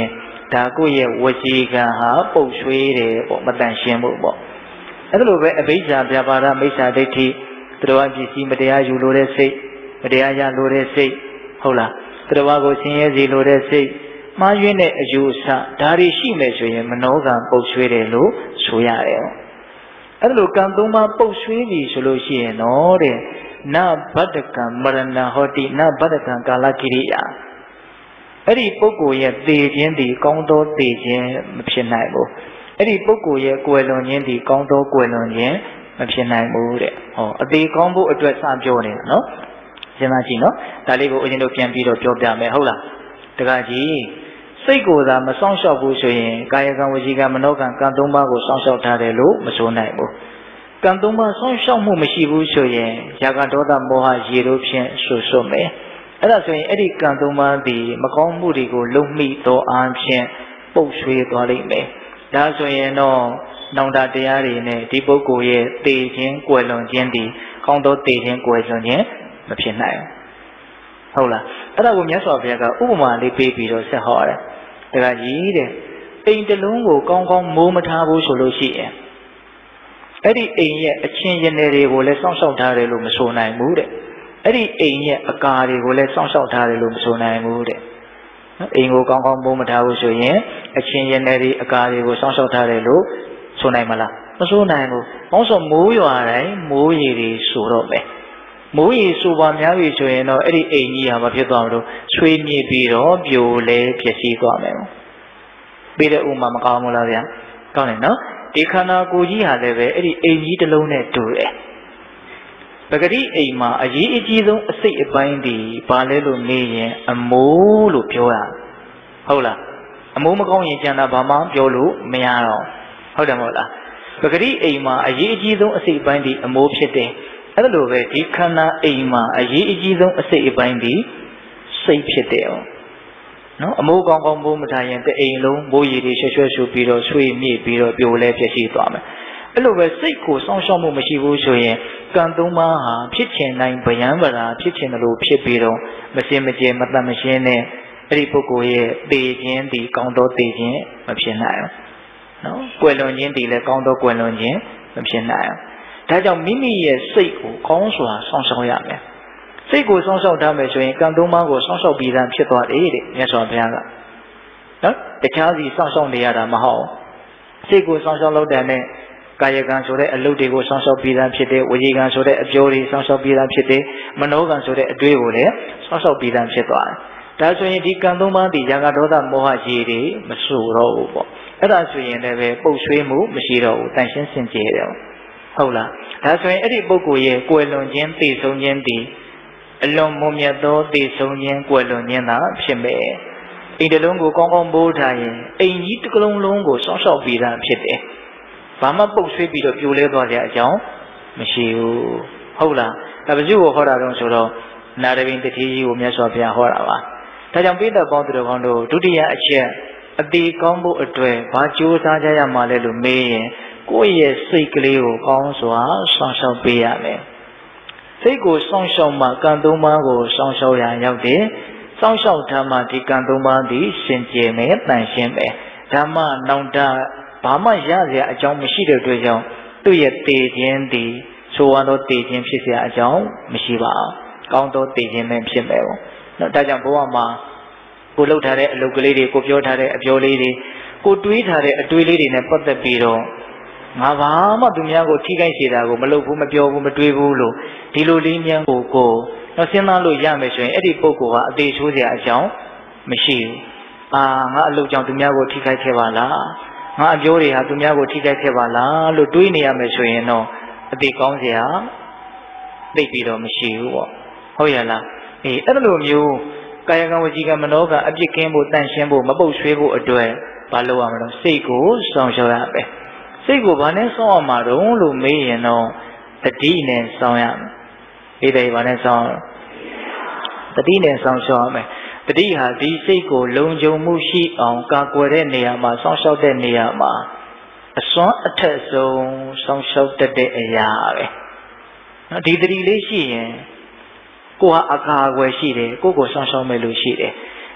ဒါကိုယ့်ရဲ့ဝစီကံဟာပုတ်ဆွေးတယ်ပေါ့မတန်ရှင်းမှုပေါ့အဲ့လိုပဲအဘိဓါပြပါဒမိစ္ဆာဒိဋ္ဌိသူတော်ပစ္စည်းမတရားယူလို့တဲ့စိတ်မတရားရလို့တဲ့စိတ်ဟုတ်လားသူတော်ကိုဆင်းရဲစေလို့တဲ့စိတ်မှားယွင်းတဲ့အယူအဆဒါတွေရှိမယ်ဆိုရင်မနောကံပုတ်ဆွေးတယ်လို့ဆိုရတယ်အဲ့လိုကံသုံးပါးပုတ်ဆွေးပြီဆိုလို့ရှိရင်တော့တဲ့နဗတ္တကံမရဏဟောတိနဗတ္တကံကာလကိရိယာအဲ့ဒီပုဂ္ဂိုလ်ရဲ့သေခြင်းဒီကောင်းသောသေခြင်းမဖြစ်နိုင်ဘူးအဲ့ဒီပုဂ္ဂိုလ်ရဲ့ကွယ်လွန်ခြင်းဒီကောင်းသောကွယ်လွန်ခြင်းမဖြစ်နိုင်ဘူးတဲ့ဟောအသေးကောင်းဖို့အတွက်စပြောနေတာနော်စဉ်းစားကြည့်နော်ဒါလေးကိုဦးဇင်းတို့ပြန်ပြီးတော့ပြောပြမယ်ဟုတ်လားတခါကြီးစိတ်ကိုယ်သာမစောင့်ရှောက်ဘူးဆိုရင်ကာယကံဝစီကံမနောကံကံသုံးပါးကိုစောင့်ရှောက်ထားတယ်လို့မဆိုနိုင်ဘူးကံသုံးပါးစောင့်ရှောက်မှုမရှိဘူးဆိုရင်ຢာကဒေါသမောဟရေတို့ဖြင့်ဆွဆွမယ်အဲ့ဒါဆိုရင်အဲ့ဒီကံသုံးပါးဒီမကောင်းမှုတွေကိုလုံမိသောအားဖြင့်ပုတ်ဆွေးသွားလိမ့်မယ်ဒါဆိုရင်တော့နောင်တတရားတွေနဲ့ဒီပုဂ္ဂိုလ်ရဲ့သေခြင်းကွယ်လွန်ခြင်းဒီကောင်းသောသေခြင်းကွယ်လွန်ခြင်းမဖြစ်နိုင်ဘူးဟုတ်လားအဲ့ဒါကိုမြတ်စွာဘုရားကဥပမာလေးပေးပြီးတော့ဆက်ဟောတယ်ဒါကကြီးတဲ့အိမ်တစ်လုံးကိုကောင်းကောင်းမိုးမထားဘူးဆိုလို့ရှိရင်အဲ့ဒီအိမ်ရဲ့အချင်းရနယ်တွေကိုလည်းစောင့်ရှောက်ထားတယ်လို့မဆိုနိုင်ဘူးတဲ့အဲ့ဒီအိမ်ရဲ့အကာတွေကိုလည်းစောင့်ရှောက်ထားတယ်လို့မဆိုနိုင်ဘူးတဲ့နော်အိမ်ကိုကောင်းကောင်းမိုးမထားဘူးဆိုရင်အချင်းရနယ်တွေအကာတွေကိုစောင့်ရှောက်ထားတယ်လို့ဆိုနိုင်မလားမဆိုနိုင်ဘူး။ဘာလို့ဆိုမိုးရွာတိုင်းမိုးရေတွေဆိုတော့မယ်။မိုးရေဆိုပါများပြီဆိုရင်တော့အဲ့ဒီအိမ်ကြီးဟာမဖြစ်သွားဘူးလို့ဆွေးမြေ့ပြီးတော့ပြိုလဲဖြစ်စီသွားမယ်။ပြီးတဲ့ဥမာမကောင်းဘူးလားဗျာ။ကောင်းတယ်နော်။ဒီခန္ဓာကိုယ်ကြီးဟာလည်းပဲအဲ့ဒီအိမ်ကြီးတစ်လုံးနဲ့တူတယ်။ပဂတိအိမ်မှာအရေးအကြီးဆုံးအစိတ်အပိုင်းဒီဘာလဲလို့မေးရင်အမိုးလို့ပြောရဟုတ်လား။အမိုးမကောင်းရင်ကျန်တာဘာမှပြောလို့မရတော့ဟုတ်တယ်မဟုတ်လားပဂတိအိမ်မှာအရေးအကြီးဆုံးအစိတ်ပိုင်းဒီအမိုးဖြစ်တယ်အဲ့လိုပဲဒီခန္ဓာအိမ်မှာအရေးအကြီးဆုံးအစိတ်အပိုင်းဒီစိတ်ဖြစ်တယ်နော်အမိုးကောင်းကောင်းမိုးမထားရင်တအိမ်လုံးမိုးရေတွေရွှဲရွှဲဆူပြီးတော့ဆွေးမြေ့ပြီးတော့ပြိုလဲဖြစ်စီသွားမယ်အဲ့လိုပဲစိတ်ကိုစောင့်ရှောက်မှုမရှိဘူးဆိုရင်ကံသုံးပါးဟာဖြစ်ချင်နိုင်ဗယံဗရာဖြစ်ချင်တယ်လို့ဖြစ်ပြီးတော့မစင်မကြဲမတတ်မရှင်းနဲ့အဲ့ဒီပုဂ္ဂိုလ်ရဲ့သေခြင်းဒီကောင်းသောသေခြင်းမဖြစ်နိုင်ဘူးနော်ကွယ်လွန်ခြင်းဒီလည်းကောင်းသောကွယ်လွန်ခြင်းမဖြစ်နိုင်ဘူးဒါကြောင့်မိမိရဲ့စိတ်ကိုကောင်းစွာစောင့်ရှောက်ရမယ်စိတ်ကိုစောင့်ရှောက်ထားမယ်ဆိုရင်ကံသုံးပါးကိုစောင့်ရှောက်ပြီးသားဖြစ်သွားတယ်တဲ့မြတ်စွာဘုရားကနော်တခြားစီစောင့်ရှောက်နေရတာမဟုတ်စိတ်ကိုစောင့်ရှောက်လို့တဲ့နဲ့ကာယကံဆိုတဲ့အလုပ်တွေကိုစောင့်ရှောက်ပြီးသားဖြစ်တယ်ဝစီကံဆိုတဲ့အပြောတွေစောင့်ရှောက်ပြီးသားဖြစ်တယ်မနောကံဆိုတဲ့အတွေးကိုလည်းစောင့်ရှောက်ပြီးသားဖြစ်သွားတယ်ဒါဆိုရင်ဒီကံသုံးပါးဒီຢာကဒေါသမောဟရေတွေမဆိုးတော့ဘူးပေါ့အဲ့ဒါဆိုရင်လည်းပဲပုတ်ဆွေးမှုမရှိတော့ဘူးတန်ရှင်းစင်ကြယ်တယ်ဟုတ်လားဒါဆိုရင်အဲ့ဒီပုဂ္ဂိုလ်ရဲ့ကွယ်လွန်ခြင်းသိဆုံးခြင်းဒီအလွန်မွန်မြတ်သောသိဆုံးခြင်းကွယ်လွန်ခြင်းသာဖြစ်မယ်အိမ်တစ်လုံးကိုကောင်းကောင်းမိုးထားရင်အိမ်ကြီးတစ်ကလုံးလုံးကိုစောင့်ရှောက်ပြီးသားဖြစ်တယ်ဘာမှပုတ်ဆွေးပြီးတော့ပြိုလဲသွားကြအကြောင်းမရှိဘူးဟုတ်လားဒါပစုကိုဟောတာတော့ဆိုတော့နာရဘိန်တတိကြီးကိုမြတ်စွာဘုရားဟောတာပါဒါကြောင့်ပိဋကပေါင်းသူတော်ကောင်းတို့ဒုတိယအချက်အသေးကောင်းဖို့အတွက်ဘာကြိုးစားကြရမှာလဲလို့မေးရင်ကိုယ့်ရဲ့စိတ်ကလေးကိုကောင်းစွာစောင့်ရှောက်ပေးရမယ်စိတ်ကိုစောင့်ရှောက်မှကံသုံးပါးကိုစောင့်ရှောက်ရရောက်တယ်စောင့်ရှောက်ထားမှဒီကံသုံးပါးသည်ရှင်ကျယ်မယ်တန်ရှင်းမယ်ဓမ္မနောင်တဘာမှရစရာအကြောင်းမရှိတဲ့အတွက်ကြောင့်သူ့ရဲ့တည်ခြင်းသည်ဆိုရသောတည်ခြင်းဖြစ်စရာအကြောင်းမရှိပါဘူးကောင်းသောတည်ခြင်းပဲဖြစ်မယ်ပေါ့နော်ဒါကြောင့်ဘဝမှာကိုလှုပ်ထားတဲ့အလုပ်ကလေးတွေကိုပြောထားတဲ့အပြောလေးတွေကိုတွေးထားတဲ့အတွေးလေးတွေနဲ့ပတ်သက်ပြီးတော့ငါဘာမှသူများကိုထိခိုက်စေတာကိုမလုပ်ဘူးမပြောဘူးမတွေးဘူးလို့ဒီလိုလေးများကိုတော့စဉ်းစားလို့ရမယ်ဆိုရင်အဲ့ဒီပုဂ္ဂိုလ်ကအသေးချိုးစရာအကြောင်းမရှိဘူးငါအလုပ်ကြောင့်သူများကိုထိခိုက်ခဲ့ပါလားငါအပြောတွေဟာသူများကိုထိခိုက်ခဲ့ပါလားလို့တွေးနေရမယ်ဆိုရင်တော့အသေးကောင်းစရာသိပြီးတော့မရှိဘူးပေါ့ဟုတ်ရလားအဲ့လိုမျိုးကာယကံဝစီကံမနောကံအပြစ်ကင်းဖို့တန်ရှင်းဖို့မပုတ်ဆွေးဖို့အတွက်ဘာလုပ်ရမလဲစိတ်ကိုစောင့်ရှောက်ရမယ်စိတ်ကိုဘာနဲ့စောင့်ရမှာတုံးလို့မေးရင်တော့တတိနဲ့စောင့်ရမယ်ဒီတိုင်ဘာနဲ့စောင့်တတိနဲ့စောင့်ရှောက်ရမယ်တတိဟာဒီစိတ်ကိုလုံခြုံမှုရှိအောင်ကာကွယ်တဲ့နေရာမှာစောင့်ရှောက်တဲ့နေရာမှာအစွမ်းအထက်ဆုံးစောင့်ရှောက်တတ်တဲ့အရာပဲနော်ဒီတတိလေးရှိရင်ကိုဟာအခါအကွယ်ရှိတယ်ကိုကိုစောင့်ရှောက်မဲ့လို့ရှိတယ်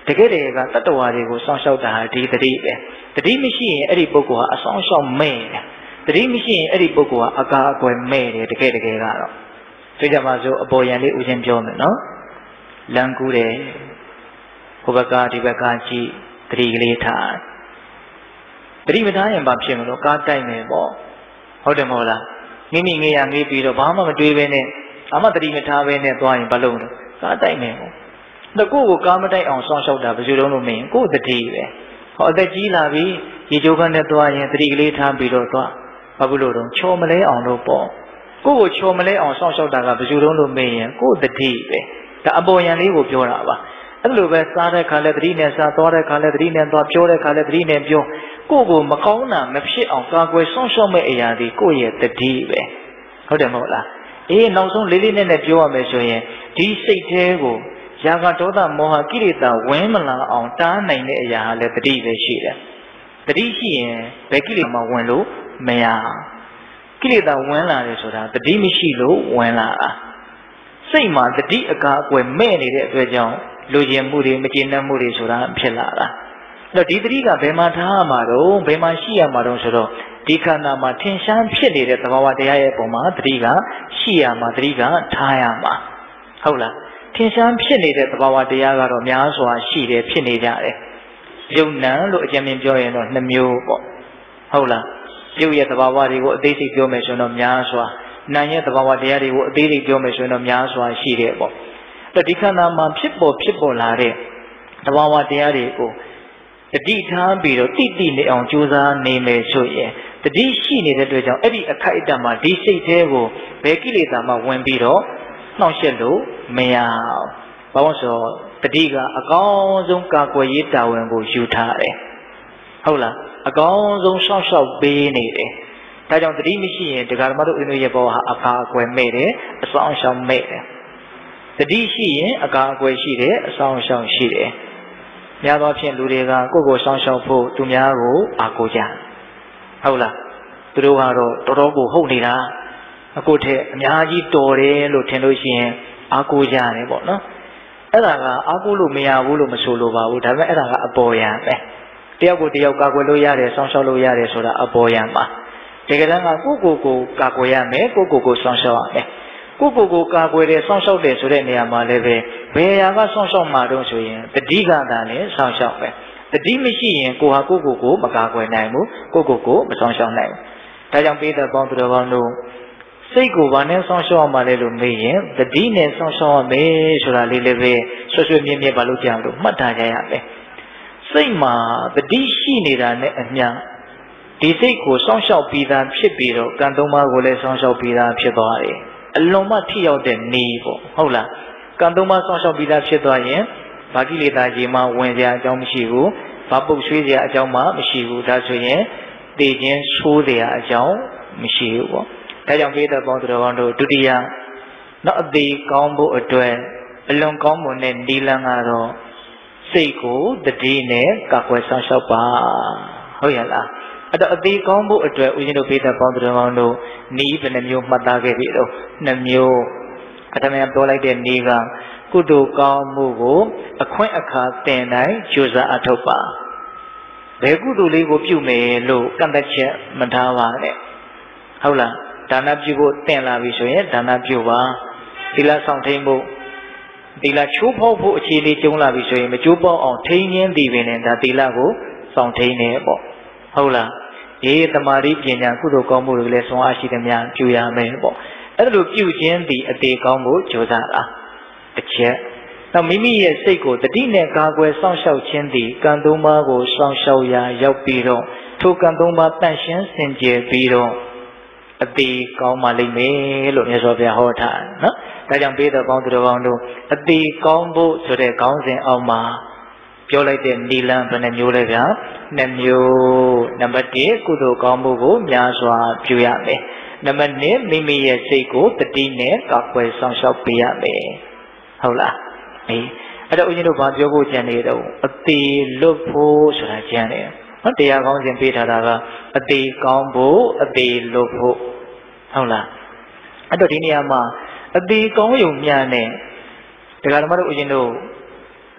ကယ်တည်းကတတ္တဝါတွေကိုစောင့်ရှောက်တာဟာဒီတတိပဲတတိမရှိရင်အဲ့ဒီပုဂ္ဂိုလ်ဟာအဆောင်ရှောက်မဲ့တယ်တတိမရှိရင်အဲ့ဒီပုဂ္ဂိုလ်ဟာအကာအကွယ်မဲ့တယ်တကယ်ကတော့ဆိုကြပါစို့အပေါ်ယံလေးဦးချင်းပြောမယ်နော်လမ်းကူးတယ်ဟိုဘက်ကဒီဘက်ကကြည့်တတိကလေးထားတတိမထားရင်ဘာဖြစ်မလို့ကားတိုက်မယ်ပေါ့ဟုတ်တယ်မဟုတ်လားမိမိငေးရငေးပြီးတော့ဘာမှမတွေးပဲနဲ့ဘာမှတတိမထားပဲနဲ့သွားရင်ဘာလုပ်လဲကားတိုက်မယ်ပေါ့တကူကိုကားမတိုက်အောင်စောင့်ရှောက်တာဘယ်လိုလုပ်လို့မင်းကိုယ်တတိပဲဟောအသက်ကြီးလာပြီရေချိုးခန်းနဲ့သွားရင်တတိကလေးထားပြီးတော့သွားဘာလို့တော့ချော်မလဲအောင်လို့ပေါ့ကိုယ့်ကိုချော်မလဲအောင်စောင့်ရှောက်တာကဘယ်လိုလုပ်လို့မင်းရင်ကိုယ်တတိပဲဒါအပေါ်ယံလေးကိုပြောတာပါအဲ့လိုပဲစားတဲ့ခါလဲတတိနဲ့စားသွားတဲ့ခါလဲတတိနဲ့သွားပြောတဲ့ခါလဲတတိနဲ့ပြောကိုယ့်ကိုမကောင်းတာမဖြစ်အောင်ကာကွယ်စောင့်ရှောက်မဲ့အရာဒီကိုယ့်ရဲ့တတိပဲဟုတ်တယ်မဟုတ်လားအေးနောက်ဆုံးလေးလေးနဲ့ပြောရမယ်ဆိုရင်ဒီစိတ်သေးကိုရာဂဒေါသမောဟကိလေသာဝင်မလာအောင်တားနိုင်တဲ့အရာဟာလည်းတတိပဲရှိတယ်တတိရှိရင်ဘယ်ကိလေသာမှဝင်လို့မရကိလေသာဝင်လာတယ်ဆိုတာတတိမရှိလို့ဝင်လာတာစိတ်မှာတတိအကာအကွယ်မဲ့နေတဲ့အတွက်ကြောင့်လူကျင်မှုတွေမကျေနပ်မှုတွေဆိုတာဖြစ်လာတာအဲ့တော့ဒီတတိကဘယ်မှာထားရမှာတော့ဘယ်မှာရှိရမှာတော့ဆိုတော့ဒီခန္ဓာမှာထင်ရှားဖြစ်နေတဲ့သဘာဝတရားရဲ့အပေါ်မှာတတိကရှိရမှာတတိကထားရမှာဟုတ်လားထင်ရှားဖြစ်နေတဲ့သဘာဝတရားကတော့များစွာရှိတယ်ဖြစ်နေကြတယ်ယုံနံလို့အကြံဉာဏ်ပြောရင်တော့2မျိုးပေါ့ဟုတ်လားယုတ်ရဲ့သဘာဝတွေကိုအသေးစိတ်ပြောမယ်ဆိုတော့များစွာနာရဲ့သဘာဝတရားတွေကိုအသေးစိတ်ပြောမယ်ဆိုရင်တော့များစွာရှိတယ်ပေါ့အဲ့ဒီခန္ဓာမှာဖြစ်ပေါ်လာတဲ့သဘာဝတရားတွေကိုတတိထားပြီးတော့တိနေအောင်ကြိုးစားနေမယ်ဆိုရင်တတိရှိနေတဲ့အတွက်ကြောင့်အဲ့ဒီအခိုက်အတန့်မှာဒီစိတ်သေးကိုဘယ်ကိလေသာမှဝင်ပြီးတော့နှောင့်ယှက်လို့မရဘာလို့ဆိုတော့တတိကအကောင်းဆုံးကာကွယ်ရေးတာဝန်ကိုယူထားတယ်ဟုတ်လားအကောင်းဆုံးရှောက်ရှောက်ပေးနေတယ်ဒါကြောင့်တတိမရှိရင်ဒကာဓမ္မတို့ဦးဇင်းရဲ့ဘောဟာအကာအကွယ်မဲ့တယ်အဆောင်ရှောက်မဲ့တယ်တတိရှိရင်အကာအကွယ်ရှိတယ်အဆောင်ရှောက်ရှိတယ်များသောဖြင့်လူတွေကကိုယ့်ကိုစောင့်ရှောက်ဖို့သူများကိုအားကိုးကြဟုတ်လားသူတို့ကတော့တော်တော်ကိုဟုတ်နေတာအခုထက်အများကြီးတော်တယ်လို့ထင်လို့ရှိရင်အားကိုးကြတယ်ပေါ့နော်အဲ့ဒါကအားကိုးလို့မရဘူးလို့မဆိုလိုပါဘူးဒါပေမဲ့အဲ့ဒါကအပေါ်ယံပဲတယောက်ကိုတယောက်ကာကွယ်လို့ရတယ်စောင့်ရှောက်လို့ရတယ်ဆိုတာအပေါ်ယံပါတကယ်တမ်းကကိုယ့်ကာကွယ်ရမယ်ကိုစောင့်ရှောက်ရမယ်ကိုကာကွယ်တယ်စောင့်ရှောက်တယ်ဆိုတဲ့နေရာမှာလည်းပဲဘယ်ရာကစောင့်ရှောက်မှာတော့ဆိုရင်တတိကသာလည်းစောင့်ရှောက်ပဲတတိမရှိရင်ကိုဟာကိုမကာကွယ်နိုင်ဘူးကိုမစောင့်ရှောက်နိုင်ဘူးဒါကြောင့်ပိဋကပေါင်းသူတော်ကောင်းတို့စိတ်ကိုဘာနဲ့စောင့်ရှောက်ရမှာလဲလို့မေးရင်တတိနဲ့စောင့်ရှောက်ရမယ်ဆိုတာလေးလည်းပဲဆွမြဲဘာလို့ကြအောင်လို့မှတ်ထားကြရမယ်စိတ်မှာတတိရှိနေတာနဲ့အမျှဒီစိတ်ကိုစောင့်ရှောက်ပြီးသားဖြစ်ပြီးတော့ကံသုံးပါးကိုလည်းစောင့်ရှောက်ပြီးသားဖြစ်သွားတယ်အလွန်မှထိရောက်တဲ့နေပေါ့ဟုတ်လားကံသုံးပါးစောင့်ရှောက်ပြီးသားဖြစ်သွားရင်ဘာကိလေသာကြီးမှဝင်ကြအကြောင်းမရှိဘူးဘာပုတ်ဆွေးကြအကြောင်းမှမရှိဘူးဒါဆိုရင်တည်ခြင်းဆိုးကြအကြောင်းမရှိဘူးပေါ့ဒါကြောင့်ပိဋကပေါင်းသူတော်ကောင်းတို့ဒုတိယနောက်အသေးကောင်းဖို့အတွက်အလွန်ကောင်းမွန်တဲ့နိလန်းကတော့စိတ်ကိုတတိနဲ့ကာကွယ်ဆောင်ရှောက်ပါဟုတ်ရလားအဲ့တော့အသေးကောင်းဖို့အတွက်ဦးဇင်းတို့ပိဋကပေါင်းသူတော်ကောင်းတို့နီးဘယ်နှမျိုးမှတ်သားခဲ့ပြီတော့2မျိုးအထမင်းပြောလိုက်တဲ့နီးကကုသိုလ်ကောင်းမှုကိုအခွင့်အခါတင်တိုင်းကြိုးစားအထောက်ပါဘယ်ကုသိုလ်လေးကိုပြုမယ်လို့ကန့်သက်ချက်မထားပါနဲ့ဟုတ်လားဒါနပြုဖို့တင်လာပြီဆိုရင်ဒါနပြုပါသီလဆောင်ထိန်ဖို့သီလချိုးဖောက်ဖို့အခြေအနေကျုံလာပြီဆိုရင်မကျိုးပေါက်အောင်ထိန်းရင်းတည်ပင်နဲ့ဒါသီလကိုဆောင်ထိန်နေပေါ့ဟုတ်လားဒီတမာရီပညာကုသိုလ်ကောင်းမှုတွေလည်းဆုံးအားရှိသည်များပြုရမယ်ပေါ့အဲ့ဒါလိုပြုခြင်းဒီအသေးကောင်းဖို့ကြိုးစားတာတစ်ချက်နောက်မိမိရဲ့စိတ်ကိုတတိနဲ့ကာကွယ်စောင့်ရှောက်ခြင်းဒီကံသုံးပါးကိုစောင့်ရှောက်ရာရောက်ပြီးတော့ထိုကံသုံးပါးတန့်ရှင်းစင်ကြယ်ပြီးတော့အသေးကောင်းမှလိမ့်မယ်လို့မြတ်စွာဘုရားဟောထားနော်ဒါကြောင့်ပိဋကပေါင်းသူတော်ကောင်းတို့အသေးကောင်းဖို့ဆိုတဲ့ခေါင်းစဉ်အောက်မှာပြောလိုက်တဲ့နိလန်းဘယ်နှမျိုးလဲဗျာ2မျိုးနံပါတ်1ကုသိုလ်ကောင်းမှုကိုများစွာပြုရမယ်နံပါတ်2မိမိရဲ့စိတ်ကိုတတိနဲ့ကာကွယ်ဆောင်ရှောက်ပေးရမယ်ဟုတ်လားအဲ့တော့ဦးဇင်းတို့ဘာပြောဖို့ကြံနေတော့အသေးလွတ်ဖို့ဆိုတာကြံနေနော်တရားကောင်းစဉ်ပေးထားတာကအသေးကောင်းဖို့အသေးလွတ်ဖို့ဟုတ်လားအဲ့တော့ဒီနေရာမှာအသေးကောင်းယုံများနဲ့တရားဓမ္မတို့ဦးဇင်းတို့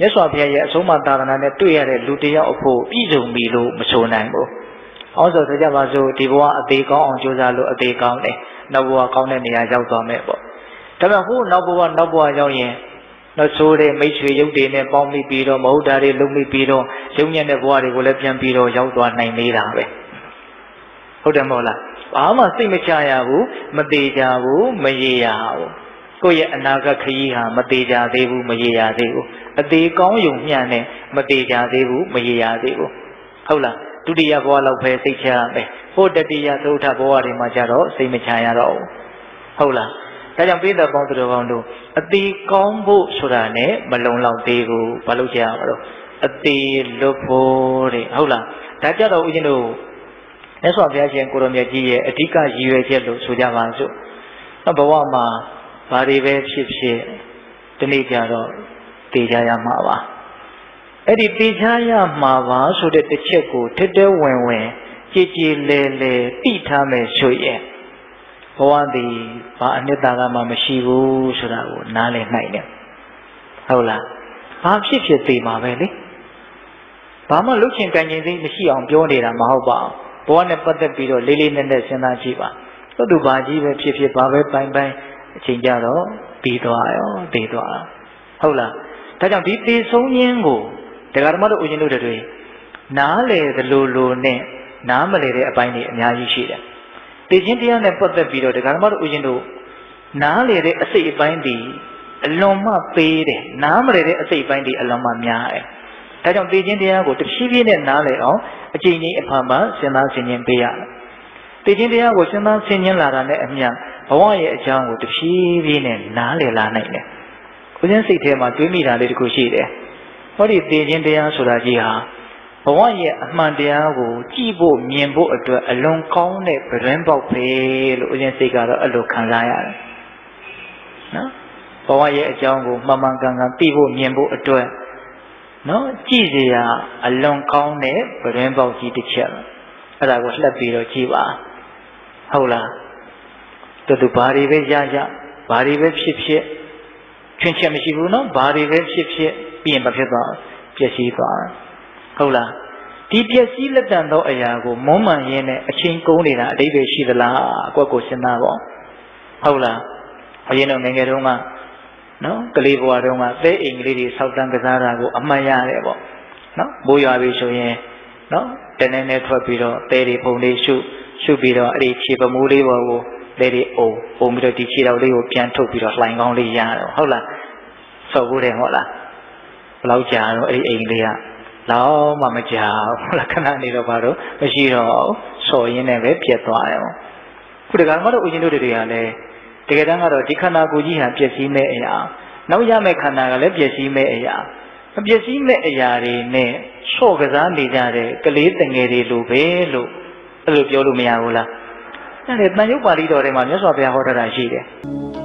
မြတ်စွာဘုရားရဲ့အဆုံးအမသာသနာနဲ့တွေ့ရတဲ့လူတစ်ယောက်အဖို့ပြည့်စုံပြီလို့မဆိုနိုင်ဘူး။အော်ဆိုကြပါစို့ဒီဘဝအသေးကောင်းအောင်ကြိုးစားလို့အသေးကောင်းတယ်။နောက်ဘဝကောင်းတဲ့နေရာရောက်သွားမယ်ပေါ့။ဒါပေမဲ့ဟိုနောက်ဘဝရောက်ရင်နောက်ဆိုတဲ့မိတ်ဆွေရုပ်တွေနဲ့ပေါင်းမိပြီးတော့မဟုတ်တာတွေလုံမိပြီးတော့ရုပ်ညံ့တဲ့ဘဝတွေကိုလည်းပြန်ပြီးတော့ရောက်သွားနိုင်နေတာပဲ။ဟုတ်တယ်မဟုတ်လား။ဘာမှစိတ်မချရဘူးမသေးကြဘူးမရေရဘူး။ကိုယ့်ရဲ့အနာဂတ်ခရီးဟာမသေးကြသေးဘူးမရေရသေးဘူးအသေးကောင်းယုံမျှနဲ့မသေးကြသေးဘူးမရေရသေးဘူးဟုတ်လားဒုတိယဘဝလောက်ပဲစိတ်ချရမယ်ဟိုတတိယသုထဘဝတွေမှာကြတော့စိတ်မချရတော့ဘူးဟုတ်လားဒါကြောင့်ပိဋကပေါင်းသူတော်ကောင်းတို့အသေးကောင်းဖို့ဆိုတာနဲ့မလုံလောက်သေးဘူးဘာလို့ကြရမလို့အသေးလွတ်ဖို့တဲ့ဟုတ်လားဒါကြတော့ဦးဇင်းတို့မြတ်စွာဘုရားရှင်ကိုရောမြတ်ကြီးရဲ့အဓိကရည်ရွယ်ချက်လို့ဆိုကြပါစို့ဘဝမှာဘာတွေပဲဖြစ်ဖြစ်ဒီနေ့ကြတော့သိကြရမှာပါအဲ့ဒီသိကြရမှာပါဆိုတဲ့တစ်ချက်ကိုထက်တဲဝင်ကြည်ကြည်လဲလဲသိထားမယ်ဆိုရင်ဘဝသည်ဘာအနှစ်သာရမှမရှိဘူးဆိုတာကိုနားလည်နိုင်တယ်ဟုတ်လားဘာဖြစ်ဖြစ်သိမှာပဲလေဘာမှလုချင်ကန်ရင်သိမရှိအောင်ပြောနေတာမဟုတ်ပါဘူးဘဝနဲ့ပတ်သက်ပြီးတော့လေးလေးနက်နက်စဉ်းစားကြည့်ပါသူတို့ဘာကြီးပဲဖြစ်ဖြစ်ဘာပဲပိုင်းအချိန်ကြတော့ပြီးသွားရောသိသွားဟုတ်လားဒါကြောင့်ဒီသိဆုံးခြင်းကိုတရားဓမ္မတို့ဦးဇင်းတို့တွေနားလေသလိုနဲ့နားမလဲတဲ့အပိုင်းတွေအများကြီးရှိတယ်သိခြင်းတရားနဲ့ပတ်သက်ပြီးတော့တရားဓမ္မတို့ဦးဇင်းတို့နားလေတဲ့အစိတ်အပိုင်းတွေအလွန်မှပေးတယ်နားမလဲတဲ့အစိတ်အပိုင်းတွေအလွန်မှများတယ်ဒါကြောင့်သိခြင်းတရားကိုတဖြည်းဖြည်းနဲ့နားလေအောင်အချိန်ကြီးအဖန်ဖန်စဉ်းစားဆင်ခြင်ပေးရတယ်သိခြင်းတရားကိုစဉ်းစားဆင်ခြင်လာတာနဲ့အမျှဘဝရဲ့အကြောင်းကိုတဖြည်းဖြည်းနဲ့နားလည်လာနိုင်တယ်။ဦးဇင်းစိတ်ထဲမှာတွေးမိတာလေးတခုရှိတယ်။ဟောဒီသိခြင်းတရားဆိုတာကြီးဟာဘဝရဲ့အမှန်တရားကိုကြည့်ဖို့မြင်ဖို့အတွက်အလွန်ကောင်းတဲ့ဗရင်းပေါက်ပဲလို့ဦးဇင်းစိတ်ကတော့အဲ့လိုခံစားရတယ်။နော်ဘဝရဲ့အကြောင်းကိုမှန်မှန်ကန်ကန်သိဖို့မြင်ဖို့အတွက်နော်ကြည့်စရာအလွန်ကောင်းတဲ့ဗရင်းပေါက်ကြီးတစ်ချက်အဲ့ဒါကိုလှပ်ပြီးတော့ကြည့်ပါဟုတ်လားတူဘာတွေပဲရဘာတွေပဲဖြစ်ချွင်းချက်မရှိဘူးနော်ဘာတွေပဲဖြစ်ပြီးရင်မဖြစ်သွားပျက်စီးသွားဟုတ်လားဒီပျက်စီးလက်တန်သောအရာကိုမုန်းမှန်ရင်းနဲ့အချိန်ကုန်နေတာအတိတ်ပဲရှိသလားအကွက်ကိုစဉ်းစားပေါ့ဟုတ်လားအရင်တော့ငယ်ငယ်တုန်းကနော်ကလေးဘဝတုန်းကသဲအိမ်ကလေးတွေဆောက်တန်းကစားတာကိုအမှတ်ရတယ်ပေါ့နော်မိုးရွာပြီဆိုရင်နော်တနေ့နဲ့ထွက်ပြီးတော့သဲတွေပုံလေးရှုပြီးတော့အဲ့ဒီခြေပမိုးလေးပေါ်ကိုလေးတွေအုံပြီးတော့ဒီခြေတော်လေးကိုပြန်ထုတ်ပြီးတော့လှိုင်ကောင်းလေးရတယ်ဟုတ်လားဆောက်ဖို့တယ်ဟုတ်လားဘယ်လောက်ကြာတော့အဲ့ဒီအိမ်လေးကလောက်မှမကြာဘူးလားခဏနေတော့ဘာလို့မရှိတော့ဆော်ရင်းနဲ့ပဲပြတ်သွားတယ်ခုတကယ်မှတော့ဦးရှင်တို့တွေကလည်းတကယ်တမ်းကတော့ဒီခန္ဓာကိုယ်ကြီးဟာပျက်စီးမဲ့အရာနောက်ရမယ့်ခန္ဓာကလည်းပျက်စီးမဲ့အရာမပျက်စီးမဲ့အရာတွေနဲ့ဆော့ကစားနေကြတဲ့ကလေးတငယ်တွေလိုပဲလို့အဲ့လိုပြောလို့မရဘူးလားအဲ့ဒါတန်ရုပ်ပါဠိတော်ထဲမှာမြတ်စွာဘုရားဟောထားတာရှိတယ်